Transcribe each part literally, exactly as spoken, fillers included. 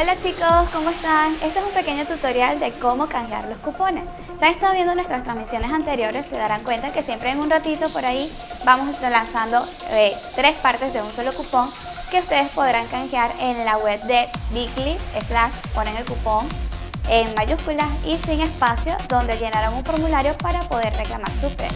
Hola chicos, ¿cómo están? Este es un pequeño tutorial de cómo canjear los cupones. Si han estado viendo nuestras transmisiones anteriores, se darán cuenta que siempre en un ratito por ahí vamos lanzando eh, tres partes de un solo cupón que ustedes podrán canjear en la web de Bit.ly slash ponen el cupón en mayúsculas y sin espacio, donde llenarán un formulario para poder reclamar su premio.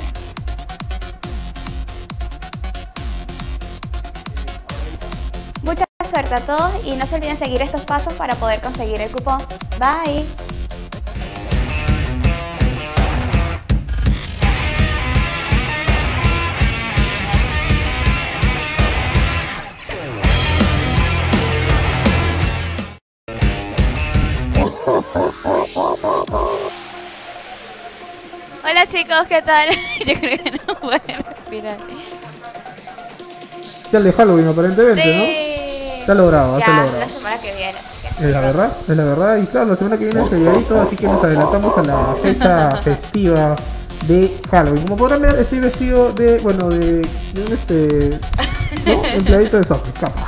Mucha suerte a todos y no se olviden seguir estos pasos para poder conseguir el cupón. Bye. Hola chicos, ¿qué tal? Yo creo que no pueden respirar. Ya el de Halloween aparentemente, Sí. ¿no? Se ha logrado, ya, se ha logrado. la semana que viene, así que... Es la verdad, es la verdad. Y claro, la semana que viene es feriadito, así que nos adelantamos a la fecha festiva de Halloween. Como podrán ver, estoy vestido de, bueno, de, de un este, ¿no? empleadito de software, capa.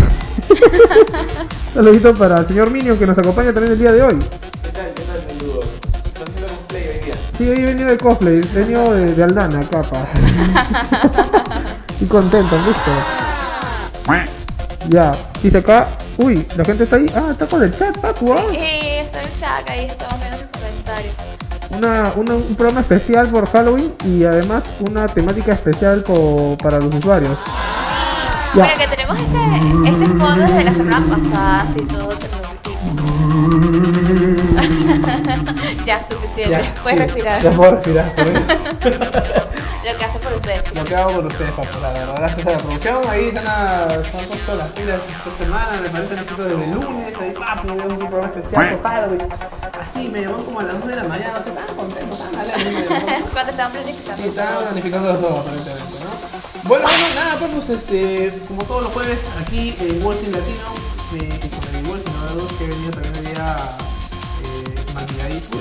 Saludito para el señor Minion que nos acompaña también el día de hoy. ¿Qué tal? ¿Qué tal, saludos? ¿Estás haciendo cosplay hoy día? Sí, hoy he venido de cosplay, he venido de, de Aldana, capa. Y contento, listo. Ya, dice acá, uy, la gente está ahí. Ah, está con el chat, Pacu, ¿ah? Sí, estoy en chat, ahí estamos viendo sus comentarios. Una, una, un programa especial por Halloween y además una temática especial por, para los usuarios. Ya. Bueno, que tenemos este, este fondo desde la semana pasada, así todo te lo Ya, suficiente, Ya, puedes sí, respirar. Ya puedo respirar. Lo que hace por ustedes. Lo que hago por ustedes, Paco, la verdad. Gracias a la producción. Ahí se han, se han puesto las pilas esta semana. Me parecen escritos desde el lunes. Ahí, papi, me dieron un programa especial por Halloween. Así, me llaman como a las dos de la mañana. No sé, tan contento, tan alegre. Cuando estaban planificando. Sí, estaban planificando todo, aparentemente, ¿no? Bueno, bueno, nada, pues, este, como todos los jueves, aquí en World Team Latino, eh, y con el igual, sino de dos que he venido también hoy día eh, malmiradito.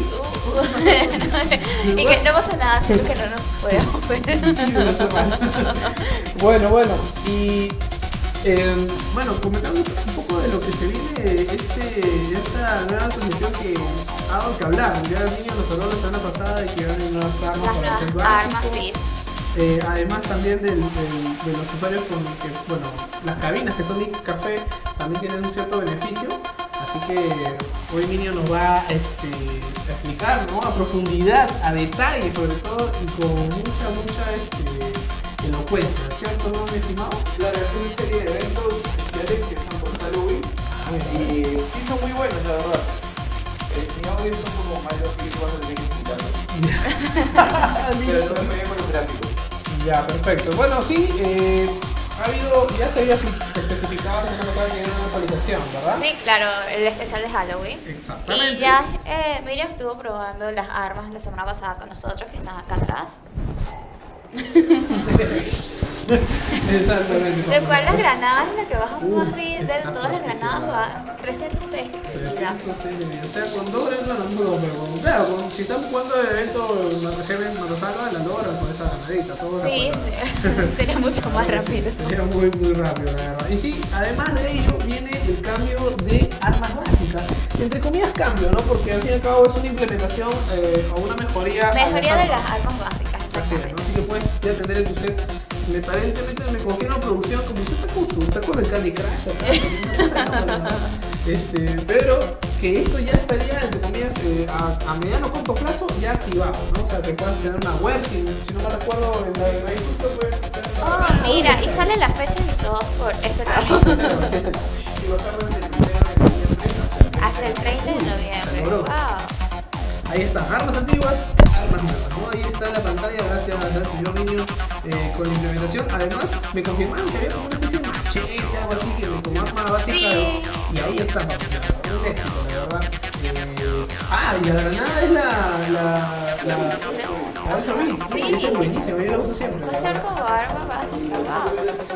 Y que no pasa nada, solo que no nos podemos ver. Sí, no sé más. Bueno, bueno, y eh, bueno, comentamos un poco de lo que se viene este, esta nueva transmisión que ha dado que hablar. Ya el niño nos habló la semana pasada de que van a venir nuevas armas Las para el nuevas básico. armas, sí. Eh, además también del, del, de los usuarios con que, bueno, las cabinas que son X Café también tienen un cierto beneficio, así que hoy Minio nos va este, a explicar, ¿no? A profundidad, a detalle sobre todo y con mucha, mucha este, elocuencia, ¿cierto, no, mi estimado? Claro, es una serie de eventos especiales que están por Halloween y sí son muy buenos, la verdad. Eh, mi audio son como malos y tú vas a tener que explicarlo. Pero no me voy con los gráficos. Ya, perfecto. Bueno, sí, eh, ha habido, ya se había especificado la semana pasada que era una actualización, ¿verdad? Sí, claro, el especial de Halloween. Exactamente. Y ya eh, Miriam estuvo probando las armas la semana pasada con nosotros, que están acá atrás. Exactamente. Lo cual las granadas, la que baja Uh, más bien de está todas las granadas, fuertísima. va trescientos seis. trescientos seis de vida. O sea, con dos granos no lo pero con, claro, con, si están jugando el evento Heaven Morosalva, la logran con esa granadita. Todo Sí, sí. Sería mucho más rápido. Sería muy, muy rápido, la verdad. Y sí, además de ello, viene el cambio de armas básicas. Entre comillas, cambio, ¿no? Porque al fin y al cabo es una implementación eh, o una mejoría. Mejoría a de armas. las armas básicas, Así es, exactamente. ¿no? Así que puedes ya tener en tu set. Me aparentemente me confirma producción como si está con su está con el Candy Crush acá, este, pero que esto ya estaría entre comillas eh, a, a mediano corto plazo ya activado, ¿no? O sea, que puedas tener una web, si, si no me recuerdo en la en justo pues. Oh, mira, y salen las fechas y todo por este Hasta tiempo. y bajar desde el primero de noviembre Hasta el treinta de noviembre. logró. Wow. Ahí están, armas antiguas, armas nuevas, ¿no? Ahí está la pantalla, gracias al señor Niño eh, con la implementación. Además, me confirmaron que había como una especie de machete, algo así, que como arma básica. Sí. Y ahí está, un éxito, de verdad. Eh, ah, y la granada es la. la. la. la ocho bits. Sí. Esa es buenísima, yo la uso siempre. Va a ser como arma básica. Wow.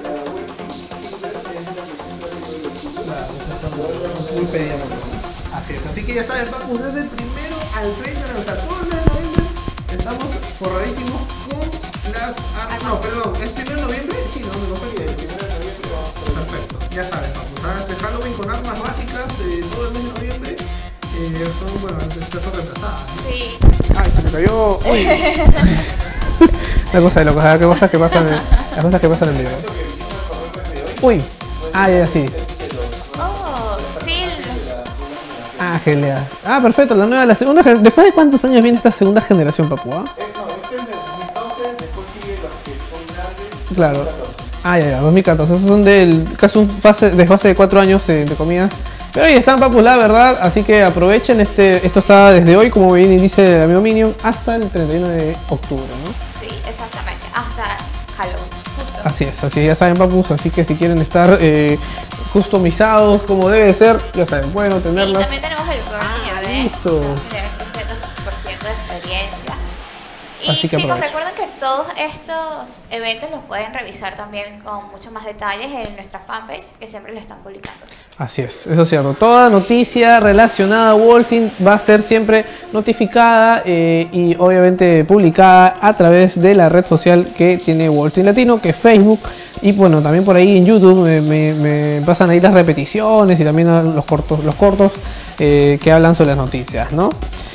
Claro, esa está muy pedida. Así es, así que ya saben, Papu, desde el primero al treinta, o sea, todo el mes de noviembre estamos forradísimos con las armas. No, perdón, ¿es primero de noviembre? Sí, no, me lo fue bien. El primero de noviembre vamos a. Perfecto, ya saben, Papu, ¿sabes? Halloween con armas básicas eh, todo el mes ellos son, bueno, en este caso reemplazadas. Sí. Ay, se me cayó. Uy. Una cosa de locos, ¿qué cosas que pasan en, las cosas que pasan en vivo? Uy. Ah, ya, sí. Oh, sí. Ah, genial. Ah, perfecto, la nueva, la segunda. ¿Después de cuántos años viene esta segunda generación, Papu? ¿Ah? Eh, no, este es del dos mil doce, después sigue los que son grandes. Claro. Ah, ya, ya, dos mil catorce. Esos son del casi un fase, desfase de cuatro años eh, de comida. Pero ahí están, Papu, la verdad. Así que aprovechen. Este, esto está desde hoy, como bien dice el amigo Minion, hasta el treinta y uno de octubre, ¿no? Sí, exactamente. Hasta Halloween. Justo. Así es, así ya saben, Papus. Así que si quieren estar eh, customizados como debe ser, ya saben, pueden Sí, tenerlas. también tenemos el Burning Ah, Event. listo. El por ciento de experiencia. Y Así que chicos, aprovechen. recuerden que todos estos eventos los pueden revisar también con muchos más detalles en nuestra fanpage, que siempre lo están publicando. Así es, eso es cierto. Toda noticia relacionada a Walting va a ser siempre notificada eh, y obviamente publicada a través de la red social que tiene Walting Latino, que es Facebook. Y bueno, también por ahí en YouTube me, me- me pasan ahí las repeticiones y también los cortos, los cortos eh, que hablan sobre las noticias, ¿no?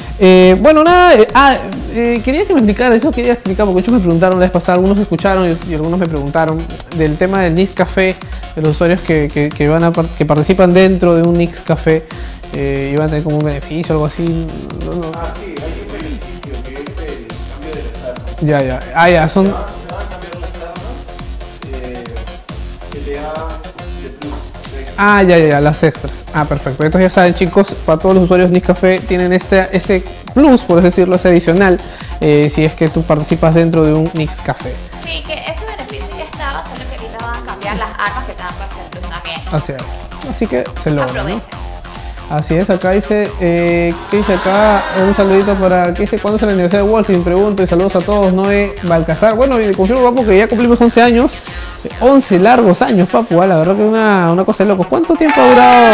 Eh, bueno, nada, eh, ah, eh, quería que me explicara, eso quería explicar, porque muchos me preguntaron la vez pasada, algunos escucharon y, y algunos me preguntaron del tema del Nix Café, de los usuarios que, que, que van a, par- que participan dentro de un Nix Café eh, y van a tener como un beneficio o algo así. No, no. Ah, sí, hay un beneficio que es el cambio de las armas. Ya, ya, ah, ya, son... Se van a cambiar las armas eh, que te dan de plus. de- Ah, ya, ya, ya, las extras. Ah, perfecto. Entonces ya saben, chicos, para todos los usuarios de Café tienen este, este plus, por así decirlo, ese adicional, eh, si es que tú participas dentro de un Nix Café. Sí, que ese beneficio ya estaba, solo que ahorita van a cambiar las armas que te dan para hacer plus también. Así es. Así que se logra, ¿no? Aprovechen. Así es, acá dice, eh, ¿qué dice acá? Un saludito para, ¿qué dice? ¿Cuándo es el aniversario de Walting? Pregunto y saludos a todos, Noé Balcazar. Bueno, y confirmo, papu, que ya cumplimos once años, eh, once largos años, papu, ah, la verdad que una, una cosa de loco. ¿Cuánto tiempo ha durado?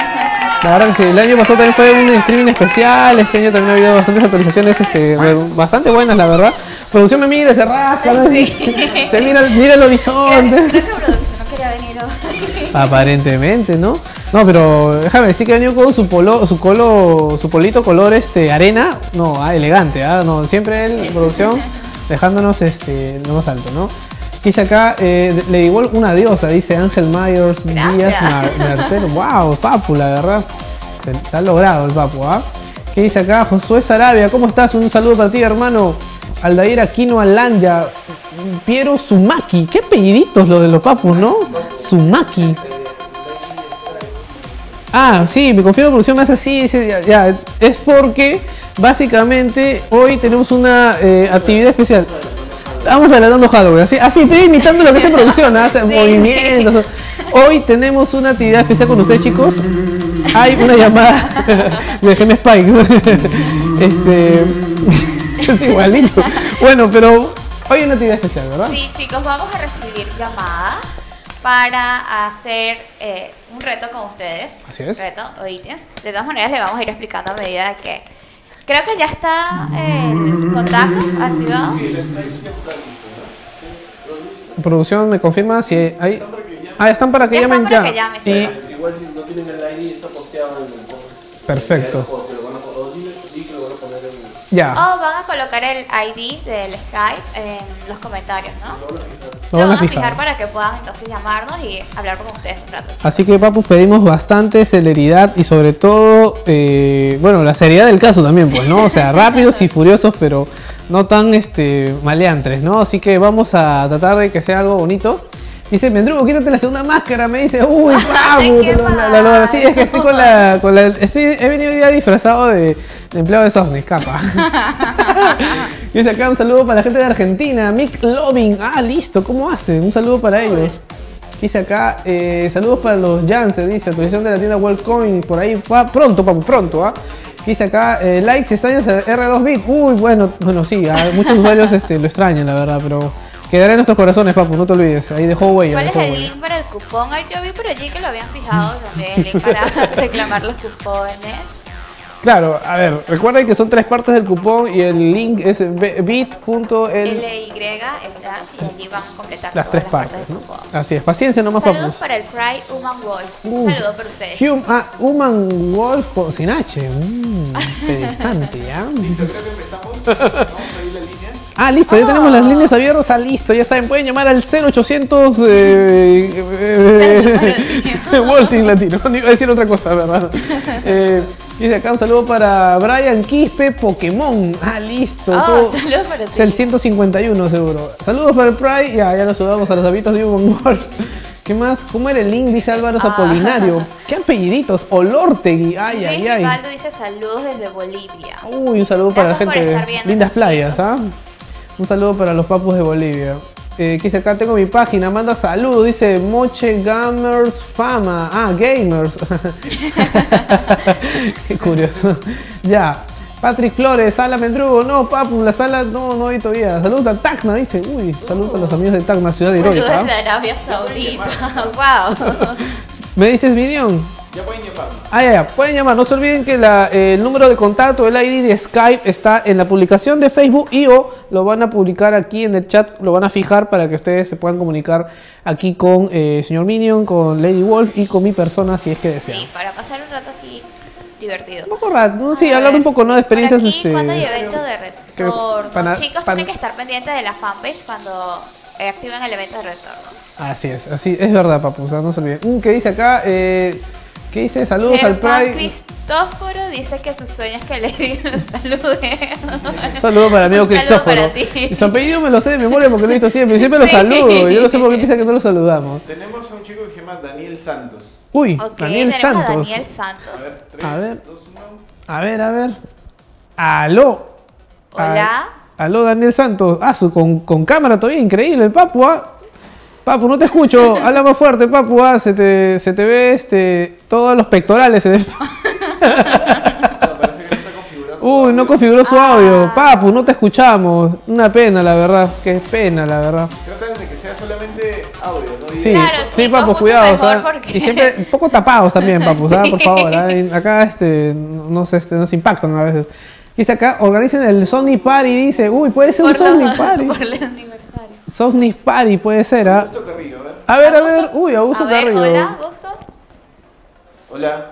La verdad que sí, el año pasado también fue un streaming especial, este año también ha habido bastantes actualizaciones, este, re- bastante buenas, la verdad. Producción me mira, se rasca, ¿no? Sí. Te mira, mira el Creo, horizonte. creo que producción no quería venir hoy. Aparentemente, ¿no? No, pero déjame decir que ha venido con su polo, su colo, su polito color este arena, no, ah, elegante, ¿ah? No, siempre él, producción, dejándonos este lo más alto, ¿no? Dice acá, eh, le igual una diosa, dice Ángel Myers Gracias. Díaz Mar- Martel. Wow, papu, la verdad. Se, se ha logrado el papu, ¿ah? ¿Qué dice acá? Josué Sarabia, ¿cómo estás? Un saludo para ti, hermano. Aldair Aquino Alanya, Piero Sumaki. Qué apelliditos los de los papus, ¿no? Sumaki. Ah, sí, me confío en producción, me hace así, dice, ya, ya, es porque básicamente hoy tenemos una eh, actividad especial. Vamos adelantando Halloween, así, así estoy imitando lo que hace producción, ¿ah? Sí, Movimientos. Hoy tenemos una actividad especial con ustedes, chicos. Hay una llamada de Gem Spike. Este es igualito. Bueno, pero hoy hay una actividad especial, ¿verdad? Sí, chicos, vamos a recibir llamadas para hacer eh, un reto con ustedes. Así es. Reto o ítems. De todas maneras, le vamos a ir explicando a medida de que. Creo que ya está el contacto activado. Producción me confirma si hay. Ah, están para que Ya llamen están para ya. que llamen, Y- sí. Igual si no tienen el I D está posteado en el post. Perfecto. Porque lo van a poner, o dile sí que lo van a poner en. Ya. O van a colocar el I D del Skype en los comentarios, ¿no? Lo van a fijar. para que puedan entonces llamarnos y hablar con ustedes un rato, chicos. Así que, papus, pedimos bastante celeridad y sobre todo, eh, bueno, la seriedad del caso también, pues, ¿no? O sea, rápidos y furiosos, pero no tan este, maleantes, ¿no? Así que vamos a tratar de que sea algo bonito. Dice, Mendrugo, quítate la segunda máscara. Me dice, uy, papu, Qué te lo- la- la- la- sí, es que estoy con la, con la estoy, he venido hoy día disfrazado de, de empleado de Softnix, capa. Dice acá un saludo para la gente de Argentina, Mick Loving. Ah, listo, ¿cómo hace? Un saludo para ellos. Dice acá, eh, saludos para los Janssen, dice, actualización de la tienda Worldcoin, por ahí, pa, pronto, papu, pronto, ¿ah? Dice acá, eh, likes extraños a R dos bit. Uy, bueno, bueno, sí, a muchos usuarios este, lo extrañan, la verdad, pero quedará en nuestros corazones, papu, no te olvides. Ahí dejó huella. ¿Cuál es dejó el huella. link para el cupón? Ay, yo vi por allí que lo habían fijado también, el link para reclamar los cupones. Claro, a ver, recuerden que son tres partes del cupón y el link es bit punto l L Y slash y allí van a completar las todas tres las partes, del ¿no? cupón. Así es, paciencia nomás, Saludos papus. para el Pride Human Wolf. Uh, Un saludo para ustedes. Hum, ah, Human Wolf con- sin H. Mm, interesante, ¿ya? Listo, creo que empezamos. Vamos a ir la línea. Ah, listo, ya Oh. tenemos las líneas abiertas. Ah, listo, ya saben, pueden llamar al cero ochocientos eh, eh, Volting Latino. No iba a decir otra cosa, ¿verdad? Eh, dice acá un saludo para Brian Quispe Pokémon. Ah, listo. Oh, todo- saludos para ti. Es el ciento cincuenta y uno seguro. Saludos para el Pride. Ya, ya lo saludamos a los habitos de Human Wolf. ¿Qué más? ¿Cómo era el link? Dice Álvaro Ah. Apolinario. ¿Qué apelliditos? Olortegui. Ay, ay, Luis ay. Rivaldo dice saludos desde Bolivia. Uy, un saludo para la Gracias por gente estar de viendo lindas estos playas, chicos. ¿ah? Un saludo para los papus de Bolivia. Eh, ¿Qué dice acá? Tengo mi página, manda saludos, dice Moche Gamers Fama. Ah, Gamers. Qué curioso. Ya. Patrick Flores, Sala Mendrugo. No, papu, la sala no, no hay todavía. Saludos a Tacna, dice. Uy, saludos para los amigos de Tacna, ciudad Saludos heroica. desde Arabia Saudita. Wow. ¿Me dices, Minion? Ya pueden llamarnos. Ah, ya, ya, pueden llamar. No se olviden que la, eh, el número de contacto, el I D de Skype está en la publicación de Facebook y o lo van a publicar aquí en el chat, lo van a fijar para que ustedes se puedan comunicar aquí con eh, señor Minion, con Lady Wolf y con mi persona si es que desean. Sí, para pasar un rato aquí divertido. Un poco raro, ¿no? Sí, A hablar ver, un poco, ¿no? De experiencias, por aquí, este... cuando hay eventos de creo- retorno, pana- chicos, pan- tienen que estar pendientes de la fanpage cuando eh, activen el evento de retorno. Así es, así es verdad, papu, o sea, no se olviden. Mm, ¿Qué dice acá? Eh, ¿Qué dice? Saludos al Germán Pride. Cristóforo dice que su sueño es que le digan salude. Un saludo para mi amigo Un saludo Cristóforo. para ti. Y su apellido me lo sé de memoria porque lo he visto siempre. Y siempre lo Sí. saludo. Yo no sé por qué piensa que no lo saludamos. Tenemos a un chico que se llama Daniel Santos. Uy, Ok, Daniel tenemos Santos. a Daniel A Santos. ver, tres, A ver. dos, uno. A ver, a ver. Aló. Hola. A- Aló, Daniel Santos. Ah, su, con, con cámara todavía, increíble el papu, ¿ah? Papu, no te escucho. Habla más fuerte, papu, ah. Se te, se te ve este, todos los pectorales. Se te- No, parece que no está configurado. Uy, no configuró su Ah. audio. Papu, no te escuchamos. Una pena, la verdad. Qué pena, la verdad. Tratan de que sea solamente audio, ¿no? Sí, Claro, sí, chicos, papu, mucho cuidado. mejor ¿ah? porque- Y siempre un poco tapados también, papu, ¿ah? Sí. Por favor. ¿ah? Y acá este, nos, este, nos impactan a veces. Dice acá, organicen el Sony Party. Dice, uy, puede ser un Por, lo- Sony Party. por el aniversario. Sony Party puede ser, ¿ah? Augusto Carrillo, a ver. A ver, a Augusto. ver. Uy, Augusto A ver, Carrillo. hola, Gusto. Hola.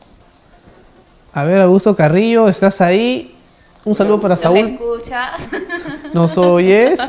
A ver, Augusto Carrillo, ¿estás ahí? Un saludo para ¿Nos Saúl. escuchas? ¿Nos oyes?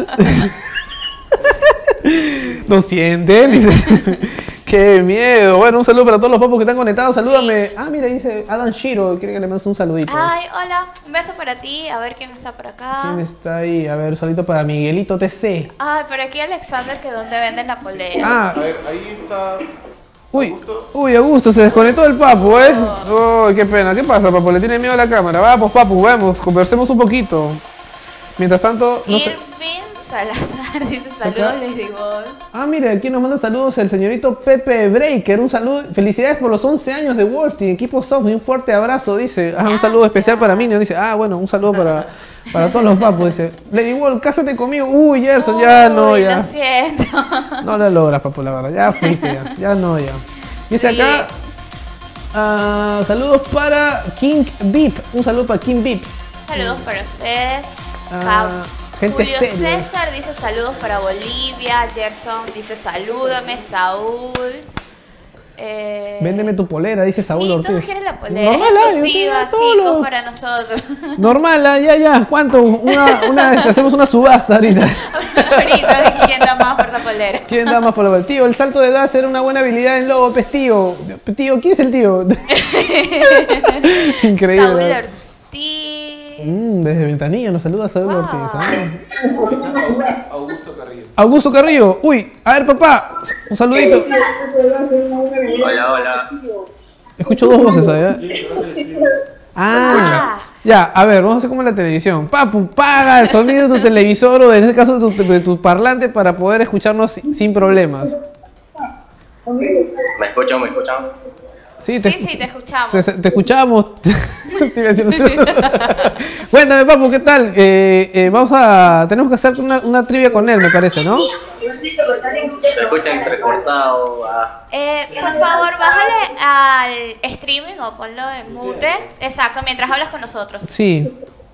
¿Nos sienten? Dice. ¡Qué miedo! Bueno, un saludo para todos los papos que están conectados. Salúdame. Ah, mira, dice Adam Shiro. Quiere que le mandes un saludito. Ay, hola. Un beso para ti. A ver quién está por acá. ¿Quién está ahí? A ver, saludito para Miguelito T C. Ay, por aquí Alexander, que donde venden la polera. Ah, A ver, ahí está. uy, Augusto. uy, Augusto, se desconectó el papu, ¿eh? Uy, qué pena. ¿Qué pasa, papu? Le tiene miedo a la cámara. Vamos, papu, vamos, conversemos un poquito. Mientras tanto, no sé. Irving Salazar dice saludos, les digo. Ah, mire, aquí nos manda saludos el señorito Pepe Breaker. Un saludo, felicidades por los once años de Wolstein, equipo soft, y un fuerte abrazo, dice. Ah, un saludo Gracias. especial para Minio, dice. Ah, bueno, un saludo para, para todos los papus, dice. Lady Wolf, cásate conmigo. Uy, Gerson, ya no, Uy, ya. Lo siento. No lo logras, papu, la verdad. Ya fuiste, ya. Ya no, ya. Dice Sí. acá. ah, saludos para King Beep. Un saludo para King Beep. Saludos para ustedes. Ah, gente Julio seria. César dice saludos para Bolivia. Gerson dice salúdame. Saúl. Eh, Véndeme tu polera, dice Saúl sí, Ortiz. todos quieren la polera. Normal, es ah, yo exclusiva, tengo todos chicos, los- para nosotros. Normal, ah, ya, ya. ¿Cuánto? Una, una, este, hacemos una subasta ahorita. Ahorita, ¿quién da más por la polera? ¿Quién da más por el tío? El salto de edad era una buena habilidad en lobo, pues tío. Tío, ¿quién es el tío? Increíble. Saúl ¿verdad? Ortiz. Mm, desde Ventanilla nos saluda Saúl Wow. Ortiz. ¿ah? Ahí está Augusto Carrillo. Augusto Carrillo. Uy, a ver, papá. Un saludito. Hola, hola. Escucho dos voces ahí. ¿eh? Ah, ya, a ver, vamos a hacer como en la televisión. Papu, paga el sonido de tu televisor o en este caso de tu, de tu parlante para poder escucharnos sin sin problemas. ¿Me escuchan? ¿Me escuchan? Sí, te, Sí, sí, te escuchamos. te, te escuchamos. Te iba a decir- Cuéntame, papu, ¿qué tal? Eh, eh, vamos a... Tenemos que hacer una, una trivia con él, me parece, ¿no? Se escucha entrecortado. Ah. Eh, por favor, bájale al streaming o ponlo en mute. Exacto, mientras hablas con nosotros. Sí.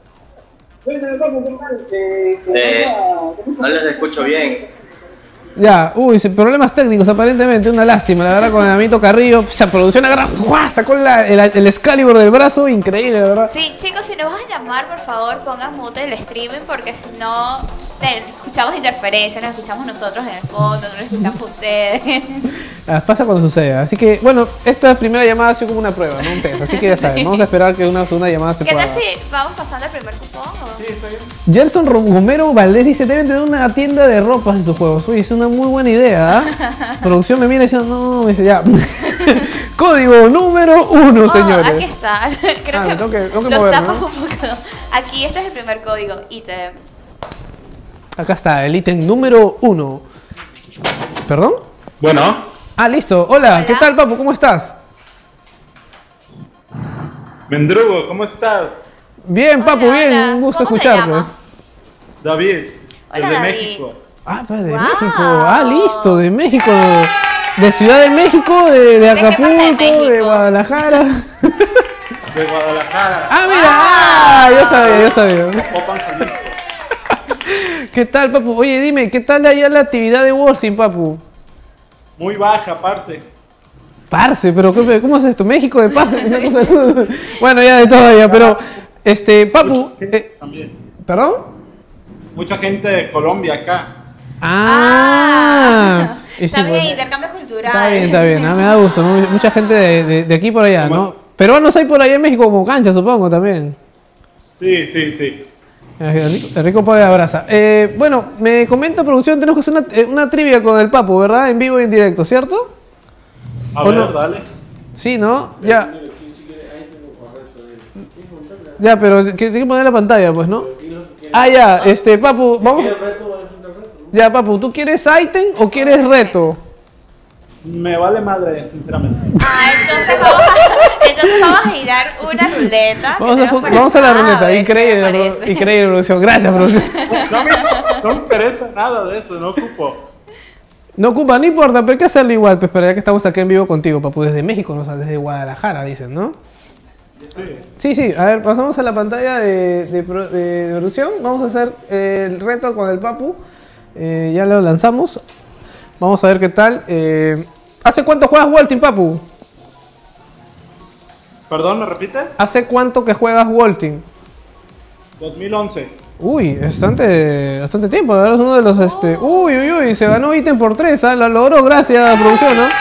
Eh, no les escucho bien. Ya, uy, sí, problemas técnicos aparentemente, una lástima, la verdad, con el amito Carrillo, ya, producción agarra, ¡guau! Sacó la- el, el Excalibur del brazo, increíble, la verdad. Sí, chicos, si nos vas a llamar, por favor, pongan mute el streaming porque si no, te- escuchamos interferencias, nos escuchamos nosotros en el fondo, no nos escuchamos ustedes. Ah, pasa cuando sucede, así que, bueno, esta primera llamada ha sido como una prueba, ¿no? Un test, así que ya saben, vamos a esperar que una segunda llamada se ¿Qué pueda. tal si vamos pasando el primer cupón? o- Sí, está bien. Gerson Romero Valdés dice, deben tener una tienda de ropas en sus juegos. Uy, es una muy buena idea, ¿ah? Producción me mira diciendo, no, me dice, ya. Código número uno, Oh, señores. aquí está. Creo Ah, que, tengo que- tengo que lo moverme, tapas ¿no? un poco. Aquí, este es el primer código. Ítem. Acá está, el ítem número uno. ¿Perdón? Bueno, Ah, listo. Hola, Hola. ¿qué tal, papu? ¿Cómo estás? Mendrugo, ¿cómo estás? Bien, papu, Hola, bien. hola. Un gusto ¿Cómo te escucharte. llamas? David, Hola, desde David. México. Ah, pues de Wow. México. Ah, listo, de México. De Ciudad de México, de, de qué parte de Acapulco, de, México? Guadalajara. De Guadalajara. Ah, mira. Ah, yo sabía, yo sabía. Popan, Jalisco. ¿Qué tal, papu? Oye, dime, ¿qué tal allá la actividad de Wolfing, papu? Muy baja, parce. Parce, pero ¿qué- ¿cómo es esto? ¿México de parce? Una cosa- Bueno, ya de todo ya, pero... Este, papu... eh, También. ¿Perdón? Mucha gente de Colombia acá. Ah. Y Está sí, bien, pues, intercambio cultural. está bien, está bien. ah, me da gusto, ¿no? Mucha gente de, de- de aquí por allá, ¿no? ¿Cómo? Peruanos hay por allá en México como cancha, supongo, también. Sí, sí, sí. El rico, el rico padre abraza. Eh, bueno, me comenta producción, tenemos que hacer una, eh, una trivia con el papu, ¿verdad? En vivo y en directo, ¿cierto? A ¿O ver, no? dale. Sí, ¿no? Ya. Ya, pero que- tiene que poner la pantalla, pues, ¿no? Ah, ya, este, papu, vamos. Ya, papu, ¿tú quieres item o quieres reto? Me vale madre, sinceramente. Ah, entonces vamos a, entonces vamos a girar una ruleta. que Vamos a, tenemos por vamos a la acá, ruleta, ver qué increíble, me pro- parece. increíble producción, gracias producción. No me, no me interesa nada de eso, no ocupo. No ocupa, no importa, pero hay que hacerlo igual, pues, pero ya que estamos aquí en vivo contigo, papu, desde México, no, o sea, desde Guadalajara, dicen, ¿no? Sí. Sí, sí, a ver, pasamos a la pantalla de, de, pro- de- de producción, vamos a hacer eh, el reto con el papu, eh, ya lo lanzamos, vamos a ver qué tal. Eh, ¿Hace cuánto juegas Walting, papu? Perdón, ¿me repite? ¿Hace cuánto que juegas Walting? dos mil once. Uy, bastante, bastante tiempo, la verdad es uno de los, este... Uy, uy, uy, se ganó ítem por tres, ¿ah? Lo logró, gracias, producción, ¿no?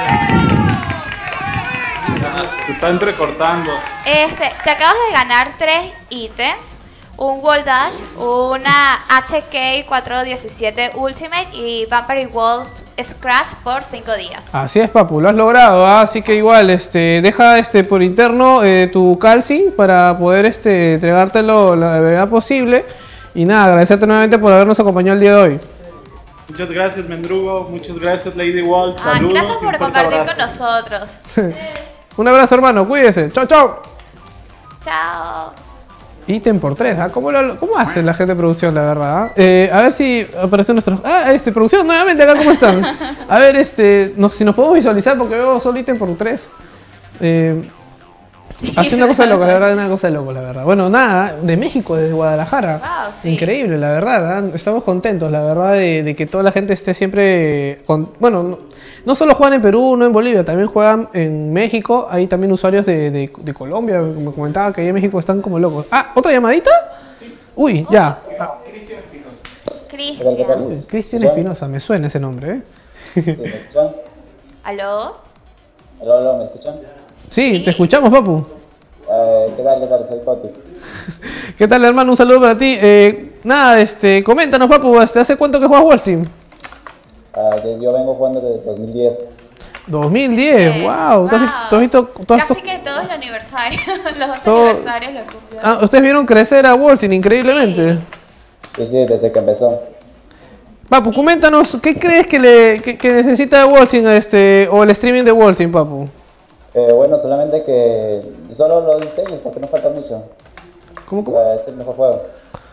Se está entrecortando. Este, te acabas de ganar tres ítems. Un Wall Dash, una H K cuatrocientos diecisiete Ultimate y Vampire Wall Scratch por cinco días. Así es, papu, lo has logrado, ¿ah? Así que igual, este, deja este por interno eh, tu calcing para poder este, entregártelo la verdad posible. Y nada, agradecerte nuevamente por habernos acompañado el día de hoy. Muchas gracias, Mendrugo. Muchas gracias, Lady Wall. Ah, Saludos. gracias y un por fuerte compartir abrazo. con nosotros. Un abrazo, hermano, cuídese. Chao, chao. Chao. Ítem por tres, ¿ah? ¿Cómo, lo- cómo hace la gente de producción, la verdad? ah? Eh, a ver si aparece nuestro... Ah, este, producción, nuevamente acá, ¿cómo están? A ver, este, no, si nos podemos visualizar porque veo solo ítem por tres. Eh, hace una cosa de loco, la verdad, una cosa de loco, la verdad. Bueno, nada, de México, desde Guadalajara. Wow, sí. Increíble, la verdad. ¿ah? Estamos contentos, la verdad, de, de que toda la gente esté siempre... Con, bueno, no, no solo juegan en Perú, no en Bolivia, también juegan en México. Hay también usuarios de, de, de Colombia, como comentaba, que ahí en México están como locos. Ah, ¿otra llamadita? Uy, ya. Ah, Cristian. uy, Cristian Espinosa, me suena ese nombre, ¿eh? ¿Me escuchan? ¿Aló? Aló, aló, ¿me escuchan? Sí, Sí. te escuchamos, papu. Eh, ¿Qué tal, qué tal? Soy Pati. ¿Qué tal, hermano? Un saludo para ti. Eh, nada, este, coméntanos, papu, este, ¿hace cuánto que juegas Wolfteam? Ah, que yo vengo jugando desde dos mil diez. dos mil diez, Eh, wow. ¿Tú has, vi- wow. tú has visto? tú has- Casi que todo el aniversario. Los dos Todo- aniversarios los cumplo. Ah, ustedes vieron crecer a Wolfteam increíblemente. Sí, sí, desde que empezó. Papu, coméntanos, ¿qué crees que le que, que necesita Wolfteam este, o el streaming de Wolfteam, papu? Eh, bueno, solamente que solo los diseños, porque no falta mucho. ¿Cómo, cómo? Para hacer el mejor juego.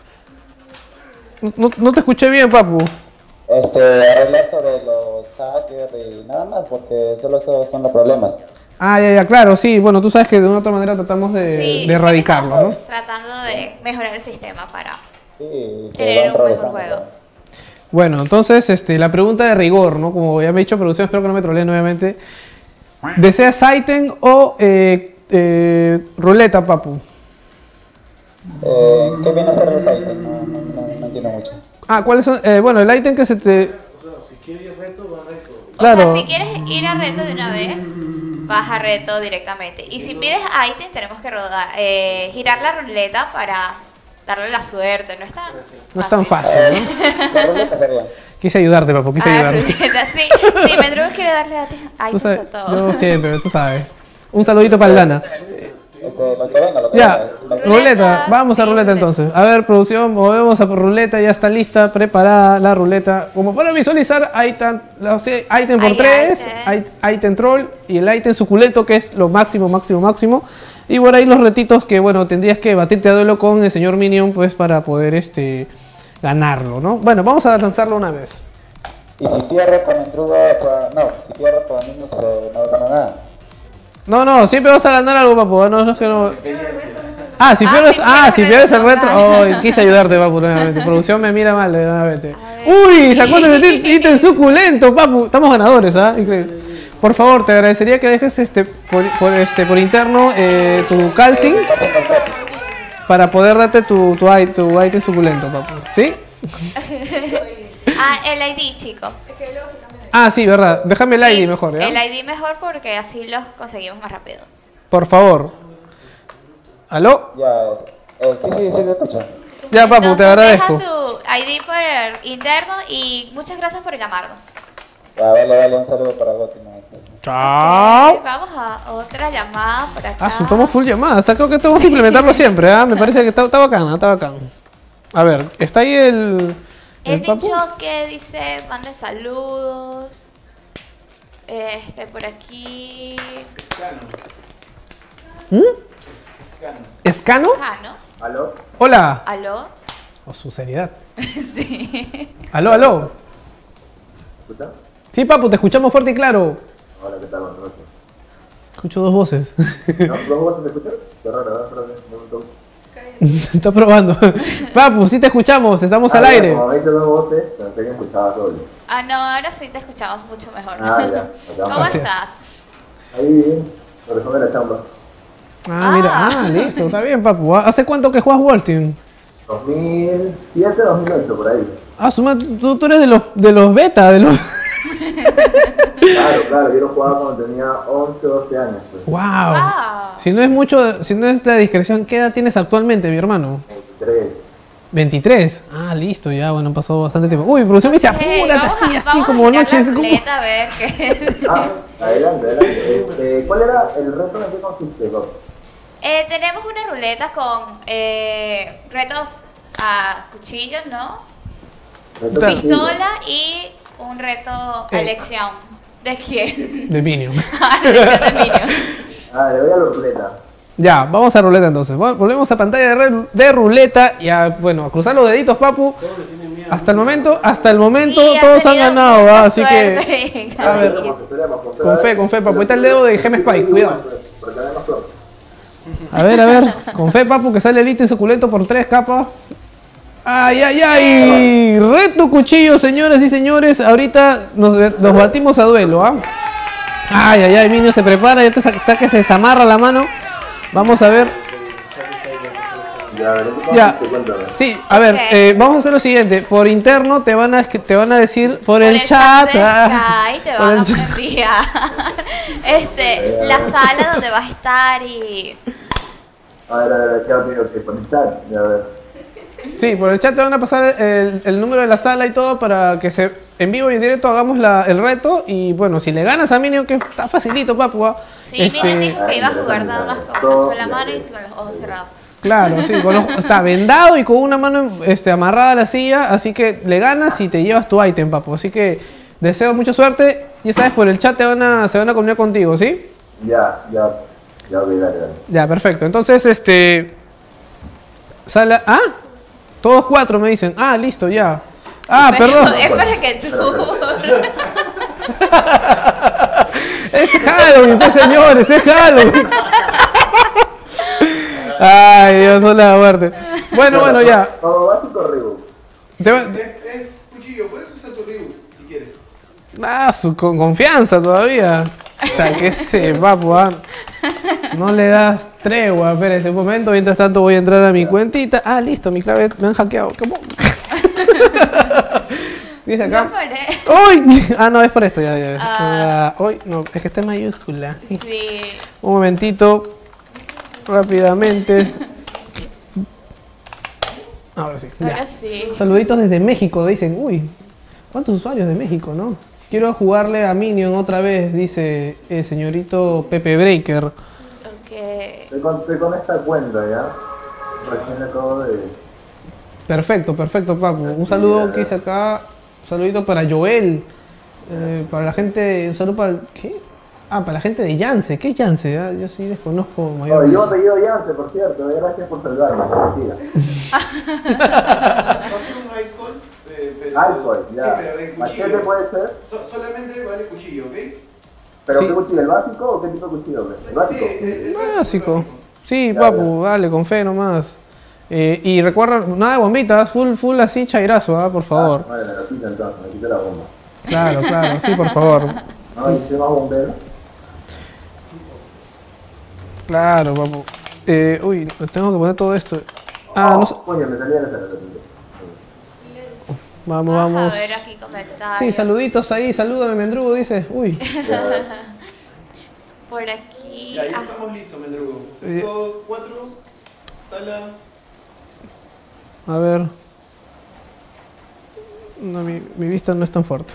No, no te escuché bien, papu. Este, arreglar sobre los hackers y nada más, porque solo esos son los problemas. Ah, ya, ya, claro, sí. Bueno, tú sabes que de una u otra manera tratamos de, Sí, de erradicarlo, ¿no? estamos tratando de mejorar el sistema para Sí, que tener van un mejor progresando. juego. Bueno, entonces, este, la pregunta de rigor, ¿no? Como ya me he dicho producción, espero que no me troleen nuevamente. ¿Deseas item o eh, eh, ruleta, papu? Eh, ¿Qué viene a ser los items? No, no, no, no entiendo mucho. Ah, ¿cuáles son? Eh, bueno, el item que se te... Si quieres reto, va reto. Claro. O sea, si quieres ir a reto de una vez, vas a reto directamente. Y si pides ítem, tenemos que rodar, eh, girar la ruleta para darle la suerte. No es tan No es tan fácil, ¿no? La ruleta sería. Quise ayudarte, papu, quise Ah, ayudarte. ruleta, sí, sí, Mendrugo quiere darle Tú items sabes, a todo. yo siempre, tú sabes. Un saludito para el Lana. Este, lo que venga, lo que Ya, venga. ruleta, Ruleta, vamos a sí, ruleta ruleta. entonces. A ver, producción, movemos a ruleta, ya está lista, preparada la ruleta. Como para visualizar, item, o sea, item por Hay tres, items. item troll y el item suculento que es lo máximo, máximo, máximo. Y por ahí los retitos que, bueno, tendrías que batirte a duelo con el señor Minion, pues para poder, este, ganarlo, ¿no? Bueno, vamos a lanzarlo una vez. Y si pierdo con Mendrugo, pues, no, si pierdo con niños, eh, no gano nada. No, no, siempre vas a ganar algo, papu. No, no es que no. Ah, si Ah, pierdes, si ah, pierdes si el pierdes el retro, retro. claro. Oh, quise ayudarte, papu, nuevamente. Producción me mira mal, nuevamente. ver. Uy, sacó ese ítem suculento, papu. Estamos ganadores, ¿ah? Increíble. Por favor, te agradecería que dejes este por, por este por interno eh, tu calcing para poder darte tu, tu, i- tu ítem suculento, papu. ¿Sí? Ah, el I D, chico. Ah, sí, verdad. Déjame el Sí, I D mejor, ¿ya? El I D mejor porque así los conseguimos más rápido. Por favor. ¿Aló? Ya, eh, sí, sí, sí, lo escucho. Ya, papu, te Entonces, agradezco. Deja tu I D por interno y muchas gracias por llamarnos. Ya, vale, vale, un saludo para Gotti. No, sí, sí. Chao. Ok, vamos a otra llamada por acá. Ah, su tomo full llamadas. O sea, creo que tenemos que implementarlo siempre, ¿ah? Me parece que está, está bacán, está bacán. A ver, está ahí el. El papu? bicho que dice, manden saludos. Este, por aquí. ¿Mm? ¿Escano? Ah, ¿no? ¿Aló? Hola. ¿Aló? O su seriedad. Sí. Aló, aló. ¿Escucha? Sí, papu, te escuchamos fuerte y claro. Hola, ¿qué tal? Buenas noches. Escucho dos voces. ¿No? ¿Dos voces se escuchan? Qué raro, ¿verdad? Espérate, un toque. Está probando. Papu, sí te escuchamos, estamos al Ah, ya, aire. Como me dice dos voces, pensé que escuchaba doble. Ah, no, ahora sí te escuchamos mucho mejor. Ah, ya. acá ¿Cómo vamos. Gracias. estás? Ahí bien, lo que son de la chamba. Ah, mira, ah, listo, está bien, papu. ¿Hace cuánto que juegas World Team? dos mil siete, dos mil ocho, por ahí. Ah, suma, tú, tú eres de los, de los beta, de los. Claro, claro, yo lo jugaba cuando tenía once, doce años. Pues. ¡Wow! Wow. Si no es mucho, si no es la discreción, ¿qué edad tienes actualmente, mi hermano? veintitrés. veintitrés. Ah, listo, ya, bueno, pasó bastante tiempo. Uy, producción me dice, Ok, apúrate vamos a- así, así vamos a como girar noches. la como- ruleta a ver qué. Ah, adelante, adelante. Este, ¿cuál era el reto en qué consiste, Gotti? Eh, tenemos una ruleta con eh, retos a cuchillos, ¿no? Reto Claro. sencillo. Pistola y un reto a Eh. elección. ¿De quién? De Minion. A elección de Minion. Ah, le doy a la ruleta. Ya, vamos a ruleta entonces. Bueno, volvemos a pantalla de, re- de ruleta y a, bueno, a cruzar los deditos, papu. Hasta el momento, hasta el momento Sí, ha todos han tenido ganado, mucha ¿va? Así que suerte. a ver, Esperemos, esperemos, con fe. con fe, con fe, papu. Ahí está el dedo de Gem Spike, cuidado. Para que haya más suerte. A ver, a ver, con fe, papu, que sale el ítem suculento por tres capas. ¡Ay, ay, ay! Reto cuchillo, señoras y señores. Ahorita nos, nos batimos a duelo, ¿ah? ¡Ay, ay, ay! Minio se prepara, ya está, está que se desamarra la mano. Vamos a ver. Ya, a ver, ¿en qué Ya. consiste? Cuéntame. Sí, a ver, Ok. eh, vamos a hacer lo siguiente. Por interno te van a, te van a decir por, Por el, chat. de ah, Sky te por van el a chat. enviar este, la sala donde vas a estar y A ver, a ver, ¿qué ha tenido que por el chat? Ya, a ver. Sí, por el chat te van a pasar el, el número de la sala y todo para que se en vivo y en directo hagamos la- el reto. Y bueno, si le ganas a Minion, que está facilito, papu. ¿ah? sí, Este, Minion dijo que iba a jugar nada más con una sola mano y con los ojos cerrados. Claro, sí, con los- está vendado y con una mano este, amarrada a la silla, así que le ganas y te llevas tu ítem, papu. Así que deseo mucha suerte. Ya sabes, por el chat te van a, se van a comunicar contigo, ¿sí? Ya, ya, ya, ok, dale, dale. Ya, perfecto. Entonces, este... Sala... ¿Ah? Todos cuatro me dicen. Ah, listo, ya. Ah, Pero perdón. es para que tú. Es Halloween, pues señores, es Halloween. Ay, Dios, son la muerte. Bueno, bueno, ya. Todo básico, Ryu. Te va- Es, es cuchillo, puedes usar tu Ryu si quieres. Ah, su, con confianza todavía. Hasta que se va, pues. No le das tregua. Espérese un momento. Mientras tanto voy a entrar a mi cuentita. Ah, listo, mi clave. Me han hackeado. ¿Cómo? Dice acá. No paré. ¡Uy! Ah, no, es por esto. Ya, ya. Ah. Ah, uy, no, es que está en mayúscula. Sí. Un momentito. Rápidamente. Ahora sí. Ya. Ahora sí. Saluditos desde México, dicen. Uy, ¿cuántos usuarios de México, no? Quiero jugarle a Minion otra vez, dice el señorito Pepe Breaker. Ok. Estoy con, estoy con esta cuenta, ¿ya? Recién acabo de... Perfecto, perfecto, Papu. Un saludo que hice acá. Un saludito para Joel. Eh, para la gente. Un saludo para. el- ¿Qué? Ah, para la gente de Yance. ¿Qué es Yance? Ah, yo sí desconozco Oh, mayormente. yo te digo Yance, por cierto, eh, gracias por salvarme, mentira. No hacer un ice cold, eh, pero... Alcohol, ya. Sí, pero de Machete cuchillo. puede ser, So- solamente vale cuchillo, ¿ok? pero Sí. ¿qué cuchillo? ¿El básico o qué tipo de cuchillo? ¿El básico? Sí, el, el Básico. Sí, Ya, Papu, dale, con fe nomás. Eh, y recuerda, nada de bombitas, full, full así chairazo, ah, por favor. Ah, vale, me lo quito entonces, me quito la bomba. Claro, claro, sí, por favor. No, y soy más bombero. Claro, Papu. Eh, uy, tengo que poner todo esto. Ah, no sé. Coño, me salía la sala. Vamos, Vamos vamos. a ver aquí comentarios. Sí, saluditos ahí, salúdame, Mendrugo, dice. Uy. Por aquí. Ya, ya Ah, estamos listos, Mendrugo. Eh. Dos, cuatro, sala... A ver. No, mi, mi vista no es tan fuerte.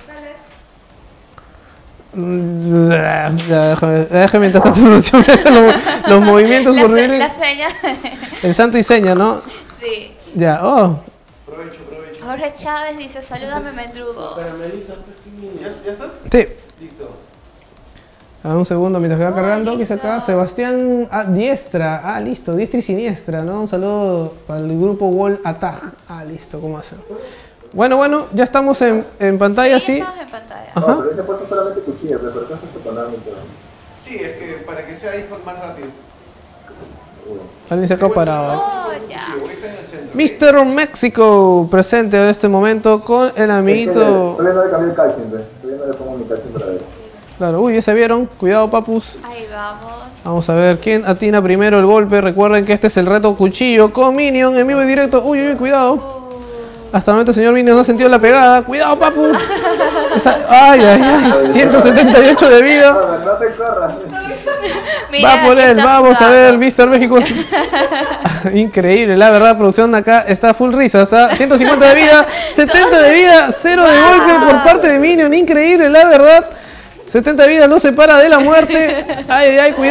Mm, Ya, déjame, déjame mientras tanto producción me hace los, los movimientos la, por se- venir. la seña. El santo y seña, ¿no? Sí. Ya, oh. Provecho, provecho. Jorge Chávez dice, salúdame, Mendrugo. ¿Ya, ¿Ya estás? Sí. Listo. A ver, un segundo mientras que va cargando. ¿Qué dice acá? Sebastián ah, Diestra. Ah, listo. Diestra y siniestra, ¿no? Un saludo para el grupo Wall Attack. Ah, listo. ¿Cómo hacen? Bueno, bueno, ya estamos en, en pantalla, sí. sí. Estamos en pantalla. Ajá. No, pero ese puesto solamente cuchillo, pero por eso se totalmente. Sí, es que para que sea hijo más rápido. Alguien se ha quedado parado. Oh, ya. Sí, voy a estar en el centro. mister México presente en este momento con el amiguito. Todavía no le cambié el calcio, entonces. Todavía no le pongo mi calcio para ver. Claro, uy, ya se vieron. Cuidado, papus. Ahí vamos. Vamos a ver quién atina primero el golpe. Recuerden que este es el reto cuchillo con Minion en vivo y directo. Uy, uy, cuidado. Hasta el momento el señor Minion no ha sentido la pegada. Cuidado, papu. Esa- Ay, ay, ay. ciento setenta y ocho de vida. No, no te corras. Mira, Va por él, está vamos a sudando. ver, mister México. Increíble, la verdad, producción acá está full risas. ¿Ah? ciento cincuenta de vida, setenta de vida, cero de golpe por parte de Minion. Increíble, la verdad. setenta de vida lo separa de la muerte. Ay, ay, ay,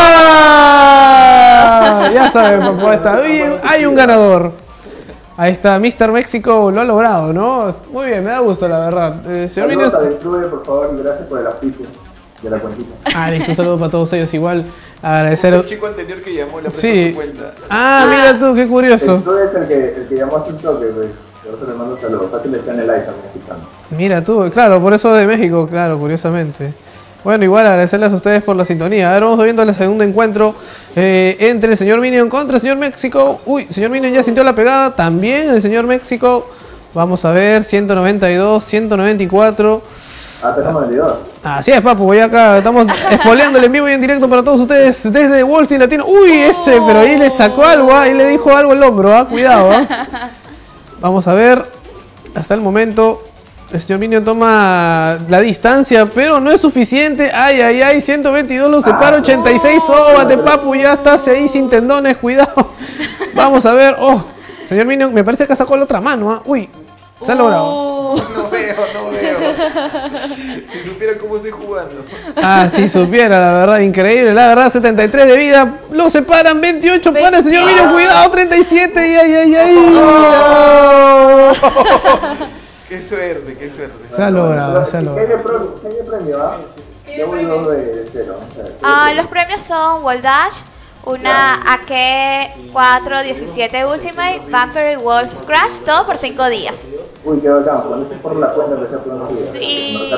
cuidado. Ya saben, papá, está bien. Hay un ganador. Ahí está, mister México lo ha logrado, ¿no? Muy bien, me da gusto, la verdad. Eh, señor Minion. Saludos a Ventrude, por favor, y gracias por el auspicio de la cuentita. Ah, listo, un saludo para todos ellos. Igual agradecer. El chico anterior que llamó la prestó Sí. su cuenta. Ah, mira tú, qué curioso. Ventrude es el que, el que llamó hace un toque, güey. Por eso le mando un saludo. Fácil le echan el like también escuchando. Mira tú, claro, por eso de México, claro, curiosamente. Bueno, igual agradecerles a ustedes por la sintonía. Ahora vamos viendo el segundo encuentro eh, entre el señor Minion contra el señor México. Uy, señor Minion ya sintió la pegada. También el señor México. Vamos a ver, ciento noventa y dos, ciento noventa y cuatro. Ah, tenemos el video. Así es, papu, voy acá. Estamos espoleándole en vivo y en directo para todos ustedes desde Wall Street Latino. Uy, ese, pero ahí le sacó algo, ahí le dijo algo al hombro, ah, cuidado. Ah. Vamos a ver, hasta el momento. El señor Minion toma la distancia, pero no es suficiente. Ay, ay, ay, ciento veintidós lo separa, ochenta y seis. Sóbate, papu, ya estás ahí sin tendones, cuidado. Vamos a ver. Oh, señor Minion, me parece que sacó la otra mano. ¿Ah? Uy, se ha logrado. Uh, No veo, no veo. Si supieran cómo estoy jugando. Ah, si supiera, la verdad, increíble. La verdad, setenta y tres de vida. Lo separan, veintiocho para el señor Minion. Cuidado, treinta y siete. Ay, ay, ay, ay. Qué suerte, qué suerte. Se ha logrado, se ha ¿Qué logrado. de pro- qué de premio, ah? Yo voy dos de cero. o sea, ¿qué de Ah, premio? los premios son Wall Dash, una A K cuatro diecisiete Ultimate, Vampire y Wolf Crash, todo por cinco días. Uy, qué bacán, cuando se por la cuenta empecé a poner Sí.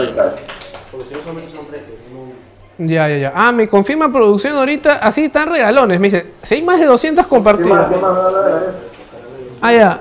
Ya, ya, ya. Ah, me confirma producción ahorita, así están regalones. Me dice, si hay más de doscientas compartidas. ¿Qué más? No, no, no, no, Ah, ya.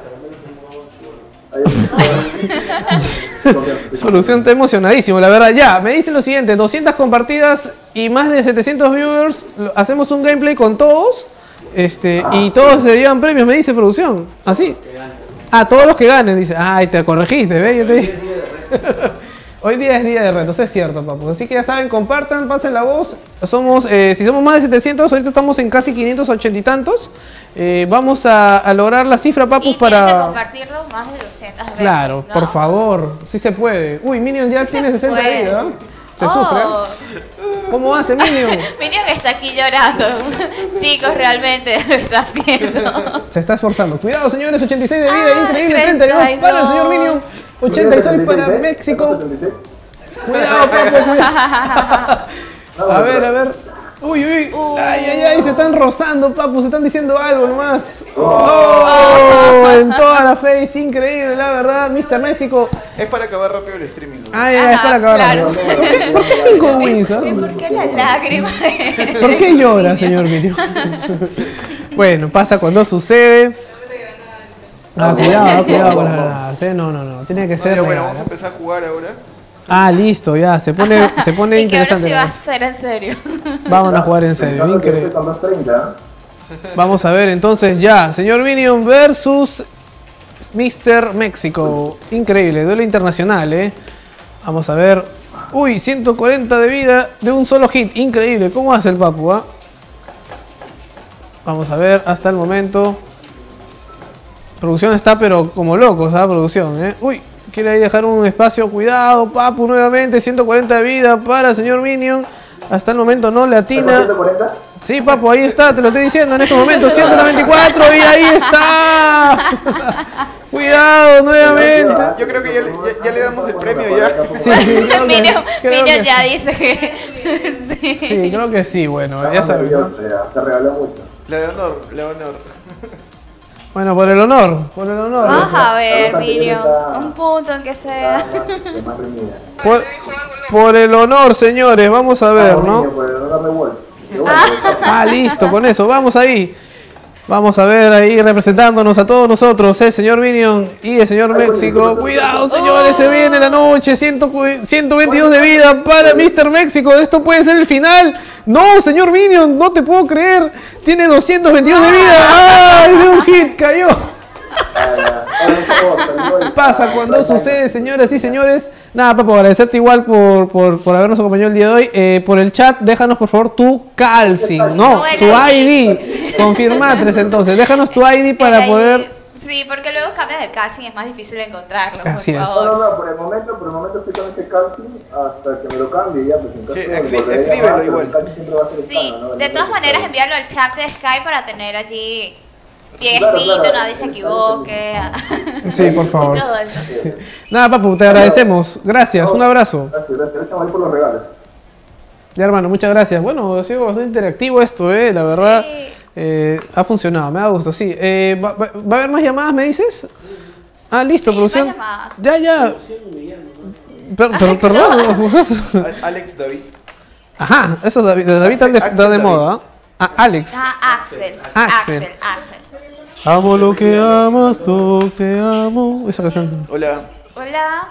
Producción está emocionadísimo, la verdad. Ya, me dicen lo siguiente, doscientas compartidas y más de setecientos viewers. lo- Hacemos un gameplay con todos. Este, y todos se llevan premios, me dice producción. Así. Ah, todos los que ganen, dice. Ay, te corregiste, ¿ves? Yo te dije. Hoy día es día de retos, es cierto, papu. Así que ya saben, compartan, pasen la voz. Somos, eh, si somos más de setecientos, ahorita estamos en casi quinientos ochenta y tantos. Eh, vamos a, a lograr la cifra, papu, Y tienen que para... compartirlo más de doscientas veces. Claro, ¿no? por favor, sí se puede. Uy, Minion ya Sí tiene se sesenta de puede. vida, ¿eh? Se Oh. sufre. ¿Cómo hace Minion? Minion está aquí llorando. Chicos, realmente lo está haciendo. Se está esforzando. Cuidado, señores, ochenta y seis de vida, Ah, increíble, treinta y treinta y dos para el señor Minion. ochenta y seis para ¿eh? México. Cuidado, papu, cuidado. A ver, a ver. Uy, uy. Ay, ay, ay, se están rozando, papu, se están diciendo algo nomás. Oh, en toda la face, increíble, la verdad, mister México. Es para acabar rápido el streaming, ¿no? Ay, ay, es para acabar. claro. ¿Por qué, por qué cinco wins? ah? ¿Y por qué la lágrima? ¿Por qué llora, señor Minion? Bueno, pasa cuando sucede. Ah, cuidado, cuidado con las granadas, ¿eh? No, no, no, tiene que No, ser ya, bueno, real, vamos a ¿eh? empezar a jugar ahora. Ah, listo, ya, se pone, se pone Y que ahora interesante. sí va a la cosa. ser en serio. Vamos a jugar en serio, increíble. Con los treinta. Vamos a ver entonces ya, señor Minion versus mister México. Increíble, duelo internacional, eh. Vamos a ver. Uy, ciento cuarenta de vida de un solo hit. Increíble, ¿cómo hace el papu, ah? Vamos a ver hasta el momento. Producción está pero como locos, ¿ah? Producción, eh. Uy, quiere ahí dejar un espacio. Cuidado, papu, nuevamente. ciento cuarenta de vida para el señor Minion. Hasta el momento no le atina. ¿ciento cuarenta? Sí, papu, ahí está, te lo estoy diciendo en estos momentos, ciento noventa y cuatro y ahí está. Cuidado nuevamente. Yo creo que ya, le- ya- ya le damos el premio ya. Sí, sí, creo que, Minion, creo Minion que ya sí. dice que. sí. Sí, creo que sí, bueno, ya sabes, ¿no? Maravilloso, ya, te regaló mucho. La de honor, la de honor. Bueno, por el honor, por el honor. Vamos a ver, Ahorita Minion. está- Un punto aunque sea. Nada más, que más reñida. Por, por el honor, señores, vamos a ver, Vamos, ¿no? niño, por el honor de Wolf. Que bueno, Ah, listo, con eso, vamos ahí. Vamos a ver ahí representándonos a todos nosotros, el señor Minion y el señor México. Cuidado, señores, se viene la noche. ciento veintidós de vida para mister México. Esto puede ser el final. No, señor Minion, no te puedo creer. Tiene doscientos veintidós de vida. ¡Ay, de un hit cayó! Pasa cuando sucede, señoras y señores. Nada, papu, agradecerte igual por, por, por habernos acompañado el día de hoy. Eh, por el chat, déjanos por favor tu calcing, no, tu I D. Confirmatres entonces, déjanos tu I D para Ahí- poder. Sí, porque luego cambias el casting y es más difícil encontrarlo. Así por es. No, favor. no, no, por el momento, por el momento estoy con este calcing hasta que me lo cambie ya, pues en caso Sí, de escri- volver a escríbelo llamar, igual. el calcing siempre va a ser Sí, hispano, ¿no? de El todas nombre maneras es envíalo al chat de Skype para tener allí bien Claro, escrito, claro. nadie se equivoque. Sí, por favor. Todo eso. Nada, papu, te agradecemos. Gracias, un abrazo. Gracias, gracias. Ahorita voy por los regalos. Ya, hermano, muchas gracias. Bueno, ha sido bastante interactivo esto, eh, la verdad. Sí. Eh, ha funcionado, me da gusto, sí. Eh, ¿va, va- va a haber más llamadas, me dices? Ah, listo, Sí, producción. más llamadas. Ya, ya. Per- per- perdón. A- Alex David. Ajá, eso David, David está de, Axel está de David. moda. ¿Ah? Ah, Alex. Ah, Axel. Axel. Axel. Axel. Amo lo que amas, tú te amo. Esa canción. Hola. Hola.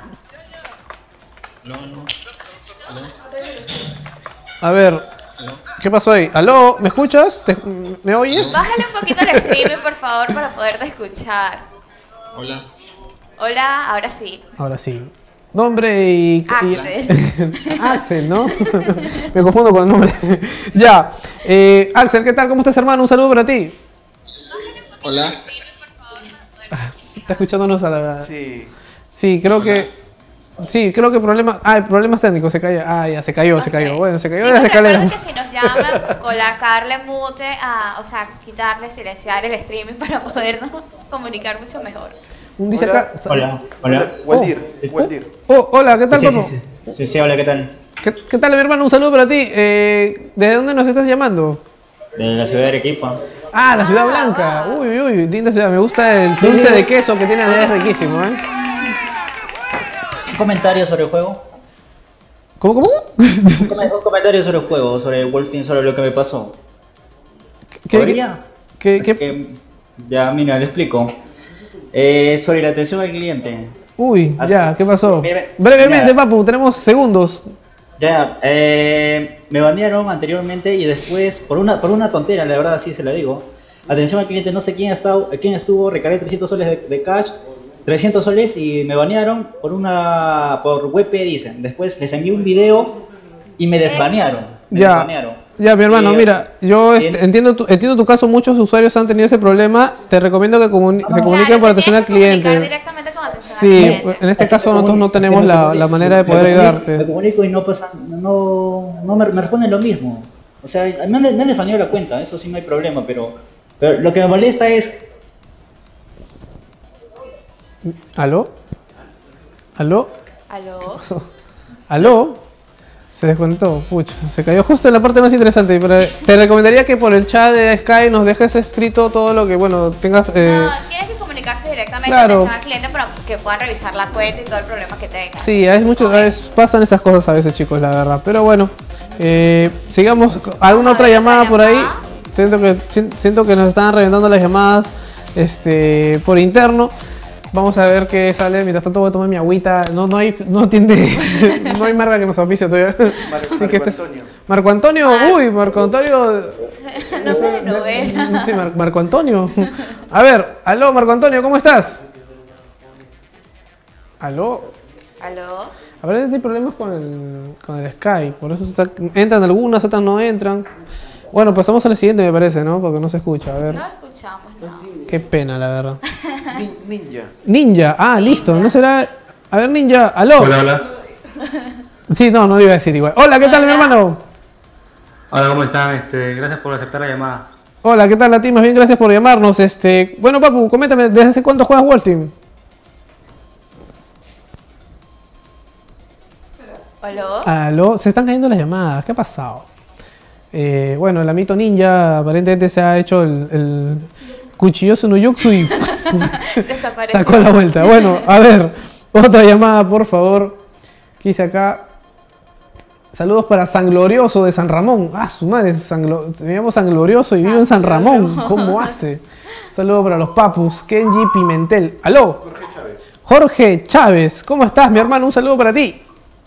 A ver, ¿qué pasó ahí? ¿Aló? ¿Me escuchas? ¿Te- ¿Me oyes? Bájale un poquito el streaming, por favor, para poderte escuchar. Hola. Hola, ahora sí. Ahora sí. Nombre y... y- Axel. Axel, ¿no? Me confundo con el nombre. Ya. Eh, Axel, ¿qué tal? ¿Cómo estás, hermano? Un saludo para ti. Hola. Está escuchándonos a la... Sí. Sí, creo que... Sí, creo que problemas... Ah, problemas técnicos, se cayó. Ah, ya, se cayó, se cayó. Ok. Bueno, se cayó Sí, de las pues escaleras. recuerden que si nos llaman, colocarle mute, a, o sea, quitarle, silenciar el streaming para podernos comunicar mucho mejor. Un dice Hola. acá. Hola, hola. Waldir, Oh. Waldir. Oh, hola, ¿qué tal, Sí, sí, papu? sí, sí, sí, sí, hola, ¿qué tal? ¿Qué, qué tal, mi hermano? Un saludo para ti. Eh, ¿Desde dónde nos estás llamando? De la ciudad de Arequipa. Ah, la Ciudad Blanca. Uy, uy, uy, linda ciudad. Me gusta el dulce de queso que tiene allá, es riquísimo, ¿eh? ¿Un comentario sobre el juego? ¿Cómo, cómo? Un, com- un comentario sobre el juego, sobre Wolfenstein, sobre lo que me pasó. ¿Qué- ¿Podría? ¿Qué, Es qué? que- ya, mira, le explico. Eh, sobre la atención al cliente. Uy, Así- ya, ¿qué pasó? Breve- Brevemente, ya. papu, tenemos segundos. Ya, eh, me banearon anteriormente y después, por una, por una tontera, la verdad, así se la digo. Atención al cliente, no sé quién, ha estado, quién estuvo, recargué trescientos soles de, de cash, trescientos soles y me banearon por una, por W P dicen. Después les envié un video y me desbanearon. Me Ya. desbanearon. Ya, mi hermano, Y, mira, yo bien. este, entiendo, tu, entiendo tu caso, muchos usuarios han tenido ese problema. Te recomiendo que comuni- se comuniquen Claro, por te atención al tienes que comunicar cliente. directamente con atención al Sí, cliente. en este caso nosotros no tenemos la, la manera de Me poder comunico- Me ayudarte. comunico y no pasa, no, no me, me responden lo mismo. O sea, me han, me han desbaneado la cuenta, eso sí no hay problema, pero, pero lo que me molesta es ¿Aló? ¿Aló? ¿Aló? ¿Aló? Se desconectó, pucha, se cayó justo en la parte más interesante. Pero te recomendaría que por el chat de Sky nos dejes escrito todo lo que, bueno, tengas. Eh, No, tienes que comunicarse directamente claro. a atención al cliente para que puedan revisar la cuenta y todo el problema que tengas. Sí, hay muchos, a veces pasan estas cosas a veces, chicos, la verdad. Pero bueno, eh, sigamos. ¿Alguna otra llamada por ahí? Siento que si- siento que nos están reventando las llamadas este, por interno. Vamos a ver qué sale. Mientras tanto voy a tomar mi agüita. No, no hay, no tiende, no hay marca que nos auspicie todavía. Marco, Así que Marco este es- Antonio. Marco Antonio, uy, Marco Antonio. Nombre de novela. Sí, Mar- Marco Antonio. A ver, aló, Marco Antonio, ¿cómo estás? Aló. ¿Aló? A ver, hay problemas con el, con el Skype, por eso se está- entran algunas, otras no entran. Bueno, pasamos a la siguiente, me parece, ¿no? Porque no se escucha, a ver. No escuchamos, no. Qué pena, la verdad. Nin- Ninja. Ninja, ah, listo, ¿no será? A ver, Ninja, aló. Hola, hola. Sí, no, no lo iba a decir igual. Hola, ¿qué tal, mi hermano? Hola, ¿cómo están? Este, gracias por aceptar la llamada. Hola, ¿qué tal a ti? Más bien, gracias por llamarnos. Este, bueno, papu, coméntame, ¿desde hace cuánto juegas Wolf Team? ¿Aló? Aló, se están cayendo las llamadas, ¿qué ha pasado? Eh, bueno, el amito ninja aparentemente se ha hecho el, el cuchilloso no yuksu y Desapareció. sacó la vuelta. Bueno, a ver, otra llamada, por favor. ¿Qué dice acá? Saludos para San Glorioso de San Ramón. Ah, su madre, es San Glo- me llamo San Glorioso y vivo en San Ramón. ¿Cómo hace? Saludos para los papus, Kenji Pimentel. Aló. Jorge Chávez. Jorge Chávez, ¿cómo estás, mi hermano? Un saludo para ti.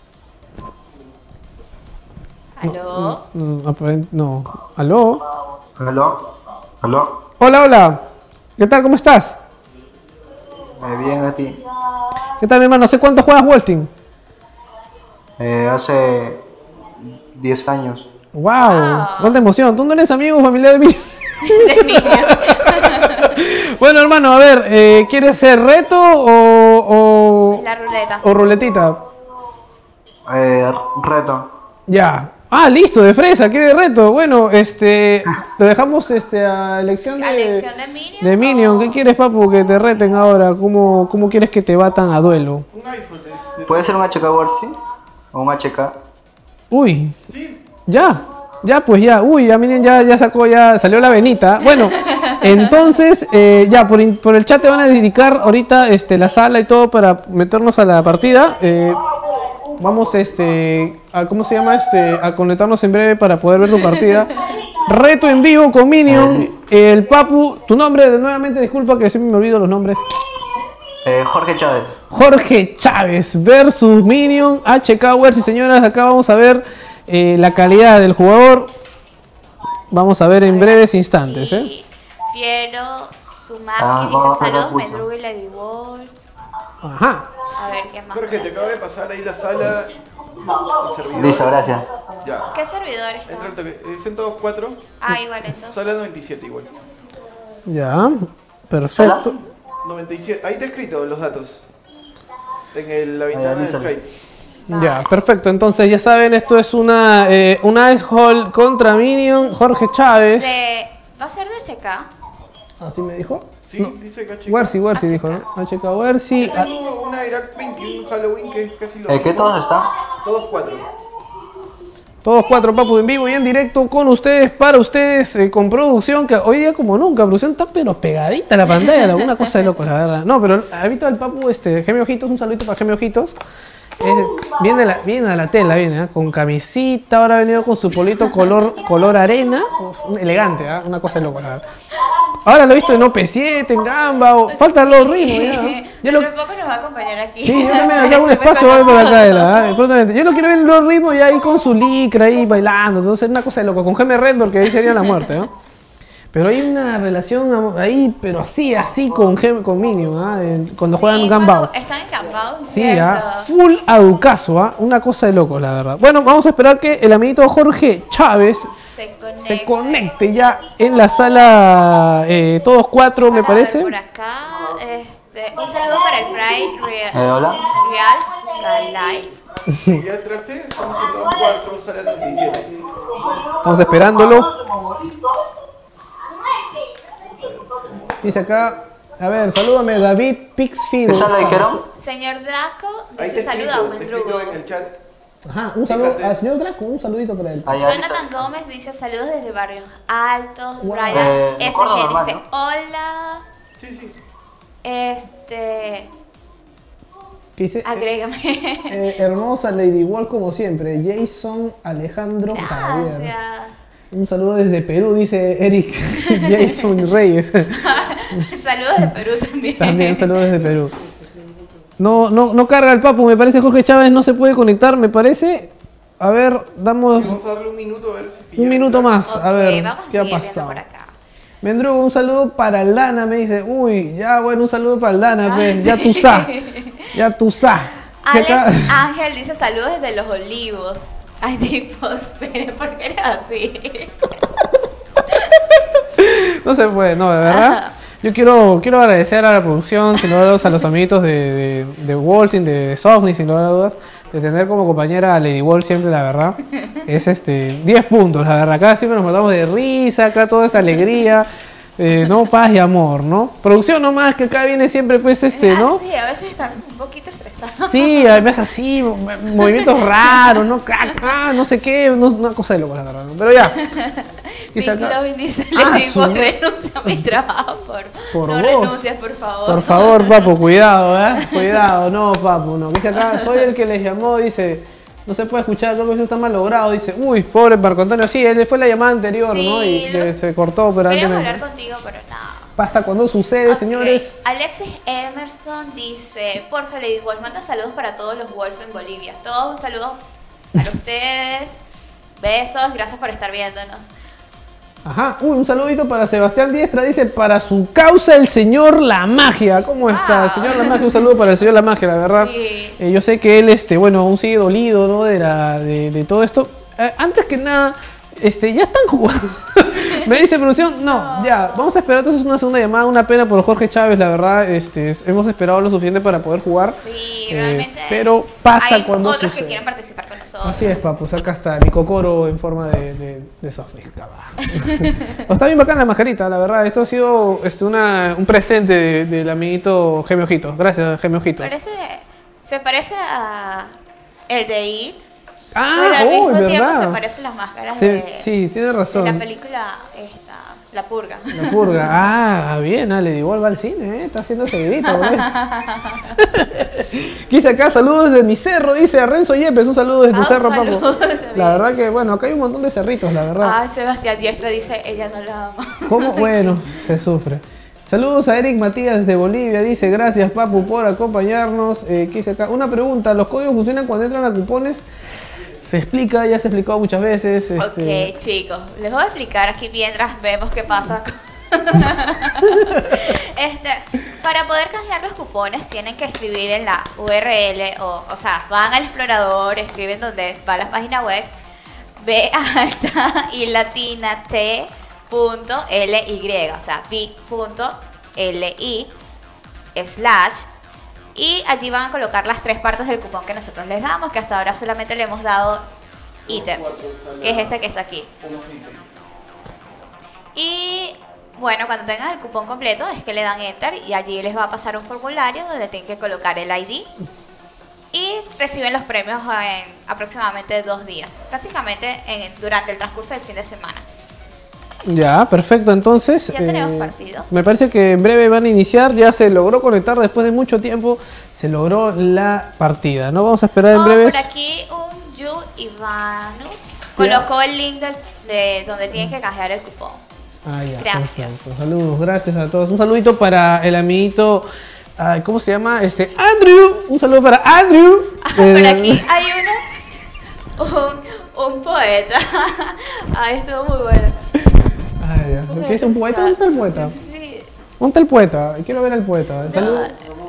¿Aló? Mm, aparent- No. ¿Aló? ¿Aló? ¿Aló? Hola, hola. ¿Qué tal? ¿Cómo estás? Eh, bien, a ti. ¿Qué tal, mi hermano? ¿Hace cuánto juegas Wolf Team? Eh, hace diez años. ¡Wow! ¡Cuánta emoción! ¿Tú no eres amigo o familiar de mí? De niño. Bueno, hermano, a ver, eh, ¿quieres ser reto o, o, La ruleta. o ruletita? Eh, reto. Ya. Ah, listo, de fresa, ¿quiere reto? Bueno, este, lo dejamos este, a elección de, ¿A elección de Minion? de Minion. ¿Qué quieres, papu, que te reten ahora? ¿Cómo, cómo quieres que te batan a duelo? Un iPhone. este, ¿Puede ser un H K Warsi? ¿O un H K? Uy, Sí. ya, ya, pues ya. Uy, ya Minion ya, ya sacó, ya salió la venita. Bueno, entonces, eh, ya, por, in- por el chat te van a dedicar ahorita este, la sala y todo para meternos a la partida. Eh, Vamos este, a, ¿cómo se llama? Este, a conectarnos en breve para poder ver tu partida. Reto en vivo con Minion, el Papu. Tu nombre, nuevamente, disculpa que siempre me olvido los nombres. Eh, Jorge Chávez. Jorge Chávez versus Minion, H K Wers y señoras, acá vamos a ver eh, la calidad del jugador. Vamos a ver en breves instantes, ¿eh? Y Piero, Sumaki, Ah, dice no, saludos, no escucho. Mendrugo y Lady Wolf. Ajá. A ver, ¿qué más? Jorge, te acabo de pasar ahí la sala. El servidor. Listo, gracias. Ya. ¿Qué servidores? Entra el toque. Eh, ciento cuatro. Ah, igual entonces. Sala noventa y siete igual. Ya, perfecto. noventa y siete. Ahí está escrito los datos. En el- la Ahí, ventana de avísale. Skype. Ya, perfecto. Entonces, ya saben, esto es una, eh, una Ice Hall contra Minion. Jorge Chávez. De... ¿Va a ser de C K? ¿Así me dijo? Sí, No. dice que ha checado. Wersi, Wersi dijo, ¿no? Ha checado Wersi. Yo tengo una Irak veintiuno Halloween que es casi lo ¿Eh, mismo. qué todos están? Todos cuatro. Todos cuatro, papu, en vivo y en directo con ustedes, para ustedes, eh, con producción, que hoy día como nunca, producción está pero pegadita a la pantalla, una cosa de loco, la verdad. No, pero ha visto al papu, este, Geme Ojitos, un saludito para Geme Ojitos. Eh, viene, la, viene a la tela, viene, ¿eh? Con camisita, ahora ha venido con su polito color, color arena, uf, elegante, ¿eh? Una cosa de loco, la verdad. Ahora lo he visto en O P siete, en Gamba, o, faltan los ritmos, ya. Yo lo, Dentro de poco nos va a acompañar aquí. Sí, yo también acá un espacio hoy por acá de la, ¿eh? Prontamente. Yo lo quiero ver en los ritmos y ahí con su licra ahí bailando. Entonces una cosa de loco. Con Geme Rendor, que ahí sería la muerte, ¿no? Pero hay una relación ahí, pero así, así con Gem, con Minion, ¿ah? ¿eh? Cuando Sí, juegan Gambao. cuando Están en Gambao, Sí, ¿cierto? ¿ah? Full aducazo, ¿ah? Una cosa de locos, la verdad. Bueno, vamos a esperar que el amiguito Jorge Chávez Se conecta. se conecte ya en la sala, eh, todos cuatro, me Para ver parece. por acá, este, un saludo para el Pride Real, Eh, hola. Real Live. Y atrás de estamos en todos cuatro, sale treinta y siete. Estamos esperándolo. Dice acá, a ver, salúdame David Pixfield. ¿Qué sala dijeron? Señor Draco Ahí dice te saluda a escrito, un te mendrugo. escrito en el chat. Ajá, un saludo al señor Draco, un saludito para él. Ahí, ahí Jonathan está. Gómez dice saludos desde Barrios Altos. Wow. Brian Eh, S Córdoba, G normal, dice ¿no? hola. Sí, sí. Este, ¿Qué dice? agrégame. Eh, hermosa Lady Wall como siempre. Jason Alejandro Javier. Gracias. Un saludo desde Perú, dice Eric Jason Reyes. Saludos de Perú también. También saludos desde Perú. No, no, no carga el papu, me parece Jorge Chávez no se puede conectar, me parece. A ver, damos Vamos a darle un minuto a ver si un minuto más. A Ok, ver, vamos a ¿qué ha seguir viendo pasado? por acá. Mendrugo, un saludo para Aldana, me dice. Uy, ya bueno, un saludo para Aldana, Ah, pues. Ya sí. tú sa. Ya tú sa. Si Alex acá- Ángel dice saludos desde Los Olivos. Ay, tipo, espere, ¿por qué era así? No se puede, no, de verdad. Yo quiero, quiero agradecer a la producción, sin lugar a dudas, a los amiguitos de, de, de Wolfing, de Softney, sin lugar a dudas, de tener como compañera a Lady Wall siempre, la verdad. Es este diez puntos, la verdad. Acá siempre nos matamos de risa, acá toda esa alegría. Eh, no, paz y amor, ¿no? Producción nomás, que acá viene siempre, pues, este, ¿no? Ah, sí, a veces están un poquito estresados. Sí, a veces así, mo- movimientos raros, ¿no? Ah, ah, no sé qué, no- una cosa de locos, la verdad. ¿no? Pero ya. Y Pink saca- Lovin dice, Ah, le su- digo, renuncia a mi trabajo, por, Por no vos. renuncies, por favor. Por favor, papu, cuidado, ¿eh? Cuidado, no, papu, no. Dice acá, soy el que les llamó, dice, no se puede escuchar, creo que eso está mal logrado. Dice, uy, pobre Marco Antonio, sí, él fue la llamada anterior, Sí, ¿no? Y lo- que se cortó, pero Queríamos antes hablar contigo, pero nada. pasa cuando sucede, Ok, señores. Alexis Emerson dice, porfa, Lady Wolf, manda saludos para todos los Wolf en Bolivia. Todos un saludo para ustedes. Besos, gracias por estar viéndonos. Ajá, uy, un saludito para Sebastián Diestra, dice, para su causa el señor La Magia. ¿Cómo está? El señor La Magia, un saludo para el señor La Magia, la verdad. Sí. Eh, yo sé que él, este, bueno, aún sigue dolido, ¿no? De, la, de, de todo esto. Eh, antes que nada, este, ya están jugando. Me dice producción, no, ya, vamos a esperar entonces una segunda llamada. Una pena por Jorge Chávez, la verdad. Este, hemos esperado lo suficiente para poder jugar. Sí, Eh, realmente. pero pasa hay cuando otros sucede. que quieren participar con nosotros. Así es, papu, saca hasta mi cocoro en forma de, de, de software. Está bien bacán la mascarita, la verdad. Esto ha sido este, una, un presente de- del amiguito Geme Ojitos. Gracias, Geme Ojitos. Parece, se parece a el de It. Ah, pero al oh, mismo es tiempo verdad. se parecen las máscaras Sí, de, sí, tiene de razón. la película esta, La Purga. La purga. Ah, bien, ah, le digo va al cine, ¿eh? Está haciendo seguidito, boludo. Dice acá, saludos desde mi cerro, dice a Renzo Yepes, un saludo desde tu Ah, un cerro, saludo papu. también. La verdad que, bueno, acá hay un montón de cerritos, la verdad. Ah, Sebastián Diestra dice, ella no la ama. ¿Cómo? Bueno, se sufre. Saludos a Eric Matías desde Bolivia, dice gracias Papu por acompañarnos. Eh, ¿qué dice acá? Una pregunta, ¿los códigos funcionan cuando entran a cupones? Se explica, ya se ha explicado muchas veces. Este... Ok, chicos, les voy a explicar aquí mientras vemos qué pasa. este, para poder canjear los cupones tienen que escribir en la U R L, o, o sea, van al explorador, escriben donde va la página web, B alta y latina T punto L Y, o sea, bit.li slash, y allí van a colocar las tres partes del cupón que nosotros les damos, que hasta ahora solamente le hemos dado ítem, que es este que está aquí. Y Bueno, cuando tengan el cupón completo es que le dan enter y allí les va a pasar un formulario donde tienen que colocar el I D y reciben los premios en aproximadamente dos días, prácticamente en, durante el transcurso del fin de semana. Ya, perfecto, entonces. Ya tenemos partido. Me parece que en breve van a iniciar, ya se logró conectar después de mucho tiempo, se logró la partida, ¿no? Vamos a esperar en Oh, breve. por aquí un Yu Ivanus colocó el link del- de donde tienen que canjear el cupón. Ah, ya, Gracias. perfecto. Saludos, gracias a todos. Un saludito para el amiguito, ay, ¿cómo se llama? Este, Andrew. Un saludo para Andrew. Por Eh, aquí hay uno, un, un poeta. Ay, estuvo muy bueno. Ay, ya. ¿Qué es un poeta? ¿Dónde está el poeta? Sí. ¿Dónde está el poeta? Quiero ver al poeta. Saludos.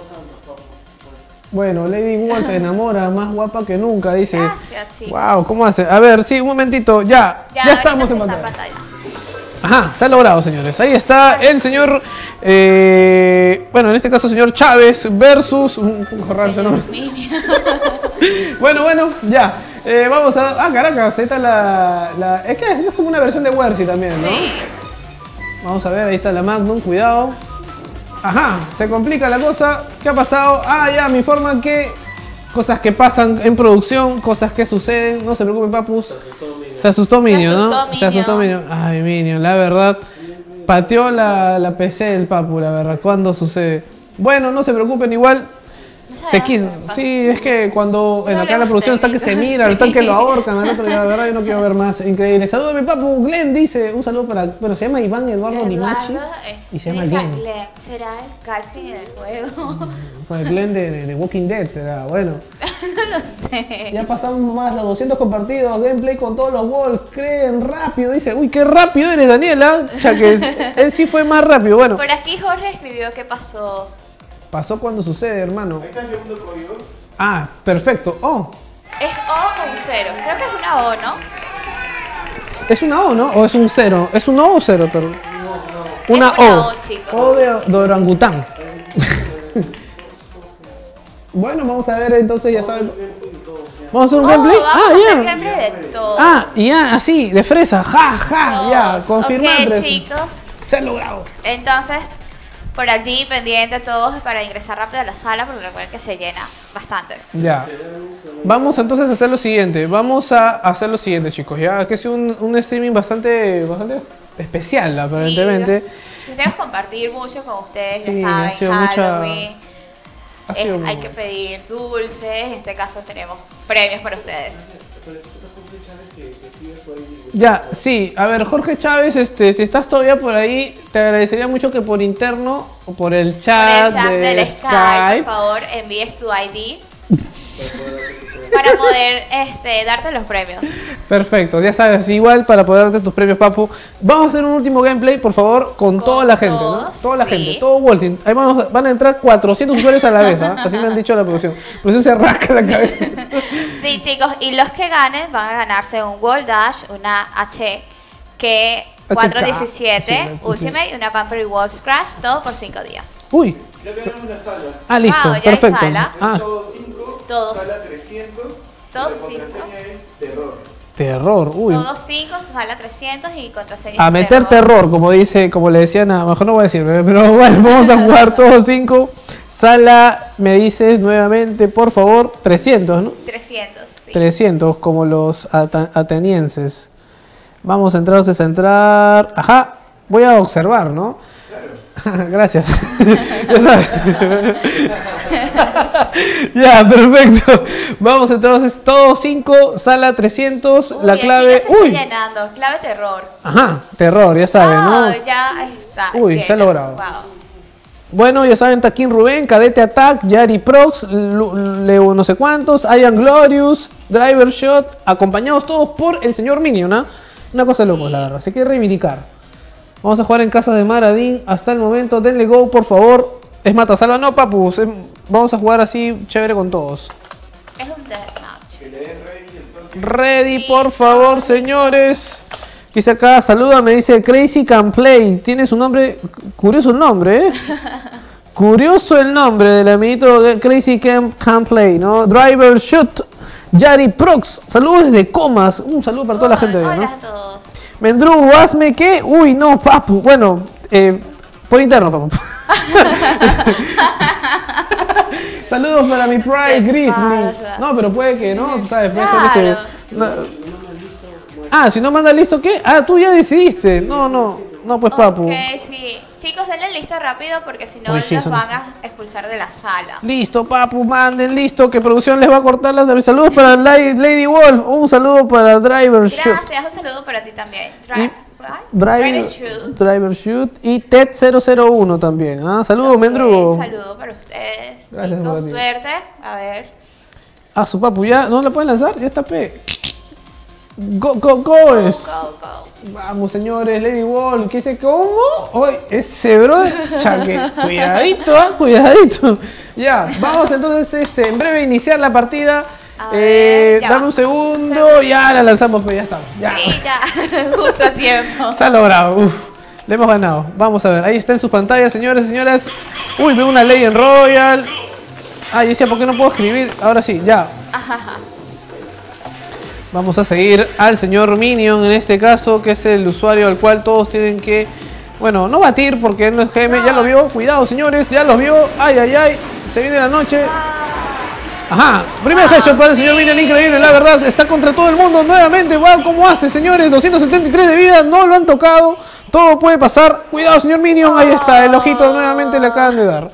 Bueno, Lady Wolf se enamora, más guapa que nunca, dice. Gracias, chicos. Wow, ¿cómo hace? A ver, sí, un momentito. Ya, ya, ahorita estamos se en está pantalla. pantalla. Ajá, se ha logrado, señores. Ahí está el señor, eh, bueno, en este caso, señor Chávez versus un poco raro ese nombre. Bueno, bueno, ya. Eh, vamos a. Ah, Caracas, ahí está la. la es que es como una versión de Wersi también, ¿no? Sí. Vamos a ver, ahí está la Magnum, cuidado. Ajá, se complica la cosa. ¿Qué ha pasado? Ah, ya, me informan que cosas que pasan en producción, cosas que suceden. No se preocupen, papus. Se asustó Minion, ¿no? asustó Se asustó Minion. Ay, Minion, la verdad. Pateó la, la P C del papu, la verdad. ¿Cuándo sucede? Bueno, no se preocupen, igual. Se quiso. Sí, es que cuando en acá la producción está que se mira, sí. están que lo ahorcan, al otro, ya, la verdad yo no quiero ver más. Increíble. Saludos a mi papu, Glenn dice, un saludo para, bueno, se llama Iván Eduardo Limachi eh, y se llama dice Glenn. Glenn. ¿Será el calcing en el juego? Pues el Glenn de, de, de Walking Dead será, bueno. No lo sé. Ya pasamos más los doscientos compartidos, gameplay con todos los walls, creen rápido, dice, uy, qué rápido eres, Daniela. Ya que él sí fue más rápido, bueno. Por aquí Jorge escribió qué pasó. Pasó cuando sucede, hermano. Ahí está el segundo código. Ah, perfecto. Oh, ¿Es O o un cero? Creo que es una O, ¿no? es una O, ¿no? ¿O es un cero? ¿Es un O o cero? Pero... Una Es una O. O, chicos. O de, de orangután. Bueno, vamos a ver entonces, ya saben. Vamos a hacer un Oh, gameplay. vamos Ah, a hacer ya. gameplay de todos. Ah, y ya, así, de fresa. Ja, ja, ya, confirmado. Ok, tres. chicos. Se ha logrado. Entonces, por allí pendiente todos para ingresar rápido a la sala porque recuerden que se llena bastante. Ya. Vamos entonces a hacer lo siguiente. Vamos a hacer lo siguiente, chicos. Ya que es un, un streaming bastante, bastante especial, aparentemente. Queremos compartir mucho con ustedes, Sí, ya ha saben, sido mucha- Halloween. Ha Es- sido hay muy- que pedir dulces, en este caso tenemos premios para ustedes. Ya, sí. A ver, Jorge Chávez, este, si estás todavía por ahí, te agradecería mucho que por interno o por el Por chat, el chat de del Skype, Skype. por favor, envíes tu I D para poder este, darte los premios. Perfecto, ya sabes, igual para poder darte tus premios, papu. Vamos a hacer un último gameplay, por favor, con, toda la gente, ¿no? todos, Toda la sí. gente, todo Walting. Ahí vamos, van a entrar cuatrocientos usuarios a la vez, ¿ah? Así me han dicho la producción. La producción se rasca la cabeza. Sí, chicos, y los que ganen van a ganarse un Gold Dash, una H que cuatrocientos diecisiete Sí, la- Ultimate y una Pamper Rewards Crash, todo por cinco días. Uy. Ya tenemos la sala. Ah, listo, Wow, ya hay perfecto. sala. Ah, Todos cinco. Todos. Sala trescientos. Todos La cinco. contraseña es terror. terror, uy. Todos cinco, sala trescientos y contraseña. A meter terror, como dice, como le decían a, mejor no voy a decir, pero bueno, vamos a jugar todos cinco. Sala, me dices nuevamente, por favor, trescientos, ¿no? trescientos, sí. trescientos, como los ata- atenienses. Vamos a entrar, vamos a entrar. Ajá, voy a observar, ¿no? Gracias. Ya sabes. Ya, perfecto. Vamos entonces, todos cinco, sala trescientos, Uy, la aquí clave. ya se está Uy, llenando, clave terror. ajá, terror, ya saben, Ah, ¿no? ya está. Uy, llena. se ha logrado. Wow. Bueno, ya saben, Taquín Rubén, Cadete Attack, Yari Prox, Lu- Leo no sé cuántos, Ian Glorious, Driver Shot, acompañados todos por el señor Minion, ¿ah? Una cosa de locos, la verdad, se quiere reivindicar. Vamos a jugar en casa de Maradín hasta el momento, denle go, por favor. Es mata salva, no, papus, es- vamos a jugar así, chévere con todos. Es un deathmatch. Ready, por favor, señores. Dice acá, saluda, me dice Crazy Can Play. Tiene su nombre, curioso el nombre, ¿eh? Curioso el nombre del amiguito Crazy Can, Can Play, ¿no? Driver Shoot, Yari Prox. Saludos desde Comas. Un saludo para toda la gente de allá, Hola ¿no? a todos. Mendrugo, hazme que. Uy, no, papu. Bueno, Eh, por interno, papu. Saludos para mi Pride Grizzly. No, pero puede que no, tú sabes, puede ser este. No. Ah, si no manda listo, ¿qué? Ah, tú ya decidiste. No, no, no, pues papu. Ok, sí. Chicos, denle listo rápido porque si no Uy, sí, los son- van a expulsar de la sala. Listo, papu, manden listo, que producción les va a cortar las... Saludos para Lady, Lady Wolf, un saludo para Driver Shoot. Gracias, un saludo para ti también. Dri- Driver, Driver Shoot. Driver Shoot y Ted cero cero uno también. ¿Ah? Saludos, Mendrugo. Un saludo para ustedes. Gracias, Chicos, Mati. suerte. A ver. Ah, su papu, ¿ya no la pueden lanzar? Ya está P. Go, go, go, es. Go, go. Vamos, señores, Lady Wolf, ¿qué dice? ¿Cómo? Oye, ese brother, chaque, cuidadito, ah, cuidadito. Ya, vamos entonces este, en breve a iniciar la partida. A Eh, ver, ya dame va. un segundo, ya la lanzamos, pero ya estamos. Ya. Sí, ya. Justo a tiempo. Se ha logrado, uff, le hemos ganado. Vamos a ver, ahí está en sus pantallas, señores y señoras. Uy, veo una ley en Royal. Ah, yo decía, ¿por qué no puedo escribir? Ahora sí, ya. Ajá, ajá. Vamos a seguir al señor Minion en este caso, que es el usuario al cual todos tienen que, bueno, no batir porque él no es G M, ya lo vio, cuidado señores, ya lo vio, ay, ay, ay, se viene la noche. Ajá, primer headshot para el señor Minion, increíble, la verdad, está contra todo el mundo nuevamente, wow, ¿cómo hace señores? doscientos setenta y tres de vida, no lo han tocado, todo puede pasar, cuidado señor Minion, ahí está, el ojito nuevamente le acaban de dar.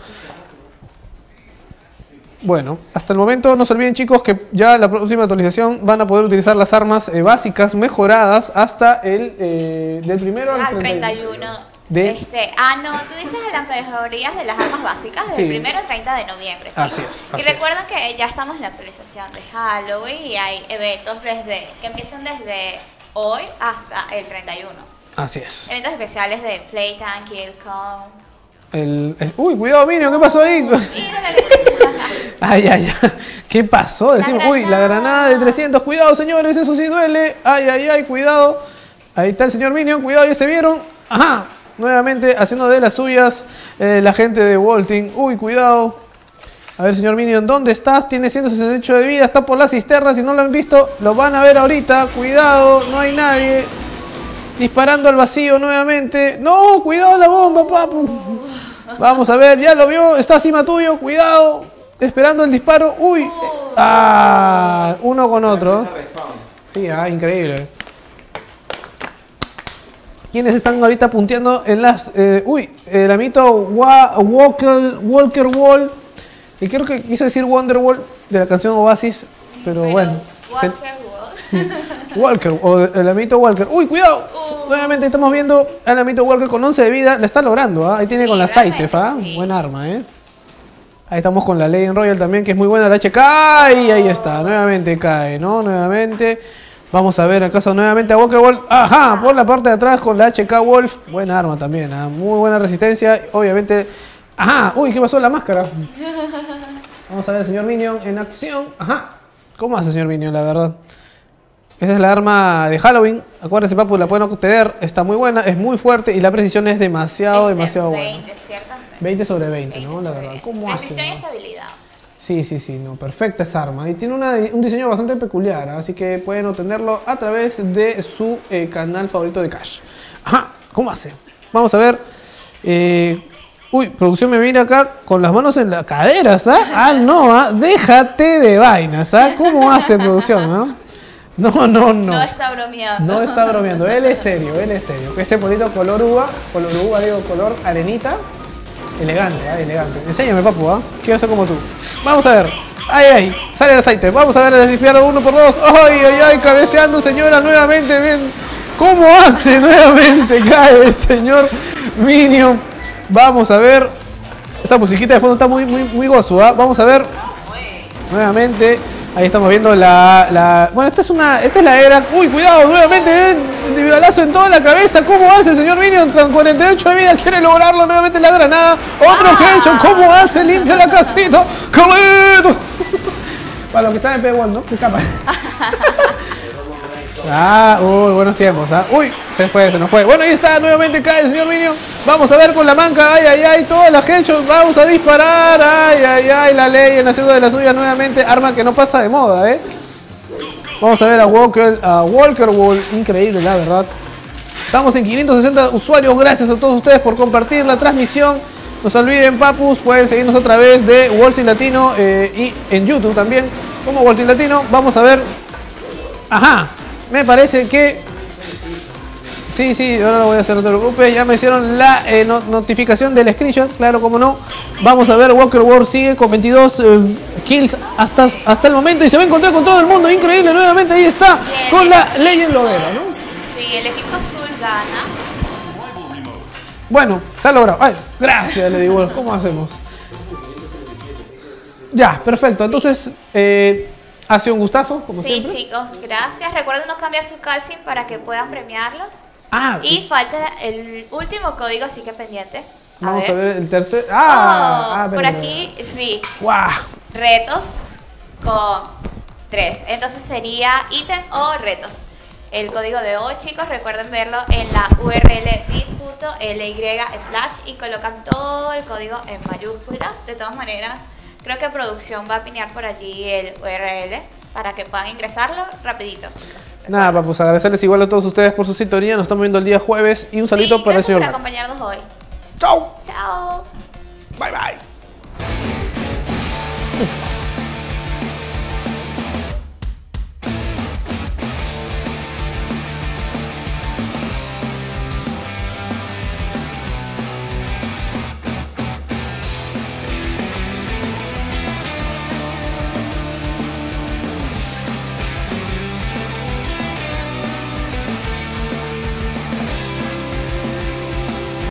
Bueno, hasta el momento no se olviden chicos que ya la próxima actualización van a poder utilizar las armas eh, básicas mejoradas hasta el eh, del primero al, Al treinta y treinta y uno. De- Este, ah, no, tú dices de las mejorías de las armas básicas desde Sí. el primero al treinta de noviembre. ¿sí? Así es, Y así recuerden que ya estamos en la actualización de Halloween y hay eventos desde que empiezan desde hoy hasta el treinta y uno. Así es. Eventos especiales de Playtime, Killcon. El, el- uy, cuidado Minion, ¿qué pasó ahí? Ay, ay, ay. ¿Qué pasó? Decimos, uy, la granada de trescientos. Cuidado, señores, eso sí duele. Ay, ay, ay, cuidado. Ahí está el señor Minion, cuidado, ya se vieron. Ajá, nuevamente haciendo de las suyas eh, la gente de Walting. Uy, cuidado. A ver, señor Minion, ¿dónde estás? Tiene ciento sesenta y ocho de vida, está por las cisternas. Si no lo han visto, lo van a ver ahorita. Cuidado, no hay nadie. Disparando al vacío nuevamente. No, cuidado la bomba, papu. Vamos a ver, ya lo vio, está encima tuyo, cuidado. Esperando el disparo. Uy. Ah, uno con otro. Sí, ah, increíble. ¿Quiénes están ahorita punteando en las... Eh, uy, el amito Wa- Walker, Walker Wall. Y creo que quiso decir Wonderwall de la canción Oasis. Pero bueno. se- Walker, o el amito Walker. Uy, cuidado. Nuevamente estamos viendo al amito Walker con once de vida. La está logrando, ¿ah? Ahí tiene con la Saitef, ¿ah? Buen arma, ¿eh? Ahí estamos con la Legend Royal también, que es muy buena la H K. Y ahí está, nuevamente cae, ¿no? Nuevamente. Vamos a ver acaso nuevamente a Walker Wolf. Ajá, por la parte de atrás con la H K Wolf. Buena arma también, ¿ah? Muy buena resistencia. Obviamente. Ajá, uy, ¿qué pasó en la máscara? Vamos a ver al señor Minion en acción. Ajá. ¿Cómo hace señor Minion, la verdad? Esa es la arma de Halloween. Acuérdense, papu, la pueden obtener. Está muy buena, es muy fuerte y la precisión es demasiado, demasiado buena. veinte, ciertamente. veinte sobre veinte, ¿no? La verdad. ¿Cómo hace? Precisión y no? estabilidad. Sí, sí, sí, no, perfecta esa arma. Y tiene una- un diseño bastante peculiar, ¿ah? Así que pueden obtenerlo a través de su eh, canal favorito de Cash. Ajá, ¿cómo hace? Vamos a ver. Eh, uy, producción me viene acá con las manos en las caderas, ¿ah? Ah, no, ¿ah? Déjate de vainas, ¿ah? ¿Cómo hace producción, ah? No, no, no. No está bromeando. No está bromeando, él es serio, él es serio. Ese bonito color uva, color uva, digo, color arenita. Elegante, ¿eh? Elegante. Enséñame, papu, ¿ah? ¿eh? Quiero ser como tú. Vamos a ver. Ay, ay, sale el aceite. Vamos a ver el desviar uno por dos. Ay, ay, ay, cabeceando, señora, nuevamente. Ven. ¿Cómo hace nuevamente? Cae el señor Minion. Vamos a ver. Esa musiquita de fondo está muy, muy, muy gozo, ¿ah? ¿eh? Vamos a ver. Nuevamente. Ahí estamos viendo la, la... Bueno, esta es una... Esta es la era... Uy, cuidado, nuevamente, ven. De balazo en toda la cabeza. ¿Cómo hace el señor Minion? Con cuarenta y ocho de vida quiere lograrlo. Nuevamente la granada. Otro headshot. ¿Cómo hace? Limpia la casita. ¡Cabito! Para los que están en P uno, ¿no? ¿Qué capa? Ah, uy, buenos tiempos, ¿ah? Uy, se fue, se nos fue. Bueno, ahí está, nuevamente cae el señor Minion. Vamos a ver con la manca, ay, ay, ay, todas las headshots. Vamos a disparar, ay, ay, ay, la ley en haciendo de la suya nuevamente. Arma que no pasa de moda, ¿eh? Vamos a ver a Walker, a Walker Wall. Increíble, la verdad. Estamos en quinientos sesenta usuarios. Gracias a todos ustedes por compartir la transmisión. No se olviden, papus, pueden seguirnos a través de Walting Latino eh, y en YouTube también como Walting Latino. Vamos a ver. Ajá, me parece que... Sí, sí, ahora lo voy a hacer, no te preocupes. Ya me hicieron la eh, no, notificación del screenshot, claro, como no. Vamos a ver, Walker War sigue con veintidós eh, kills hasta, hasta el momento y se va a encontrar con todo el mundo. Increíble, nuevamente ahí está, bien, con la Legend Lovera, ¿no? Sí, el equipo azul gana. Bueno, se ha logrado. Ay, gracias, le digo, ¿cómo hacemos? Ya, perfecto. Entonces, eh, ha sido un gustazo, como sí, siempre. Sí, chicos, gracias. Recuerden no cambiar su calcing para que puedan premiarlos. Ah, y falta el último código, así que pendiente. A Vamos ver. a ver el tercer. Ah, oh, ah por pero, aquí, sí. Wow. Retos con tres. Entonces sería ítem o retos. El código de hoy, chicos, recuerden verlo en la U R L bit punto l y slash y colocan todo el código en mayúscula. De todas maneras, creo que producción va a pinear por allí el U R L para que puedan ingresarlo rapidito. Nada, pues agradecerles igual a todos ustedes por su sintonía. Nos estamos viendo el día jueves y un saludito sí, para el señor. Gracias por acompañarnos hoy.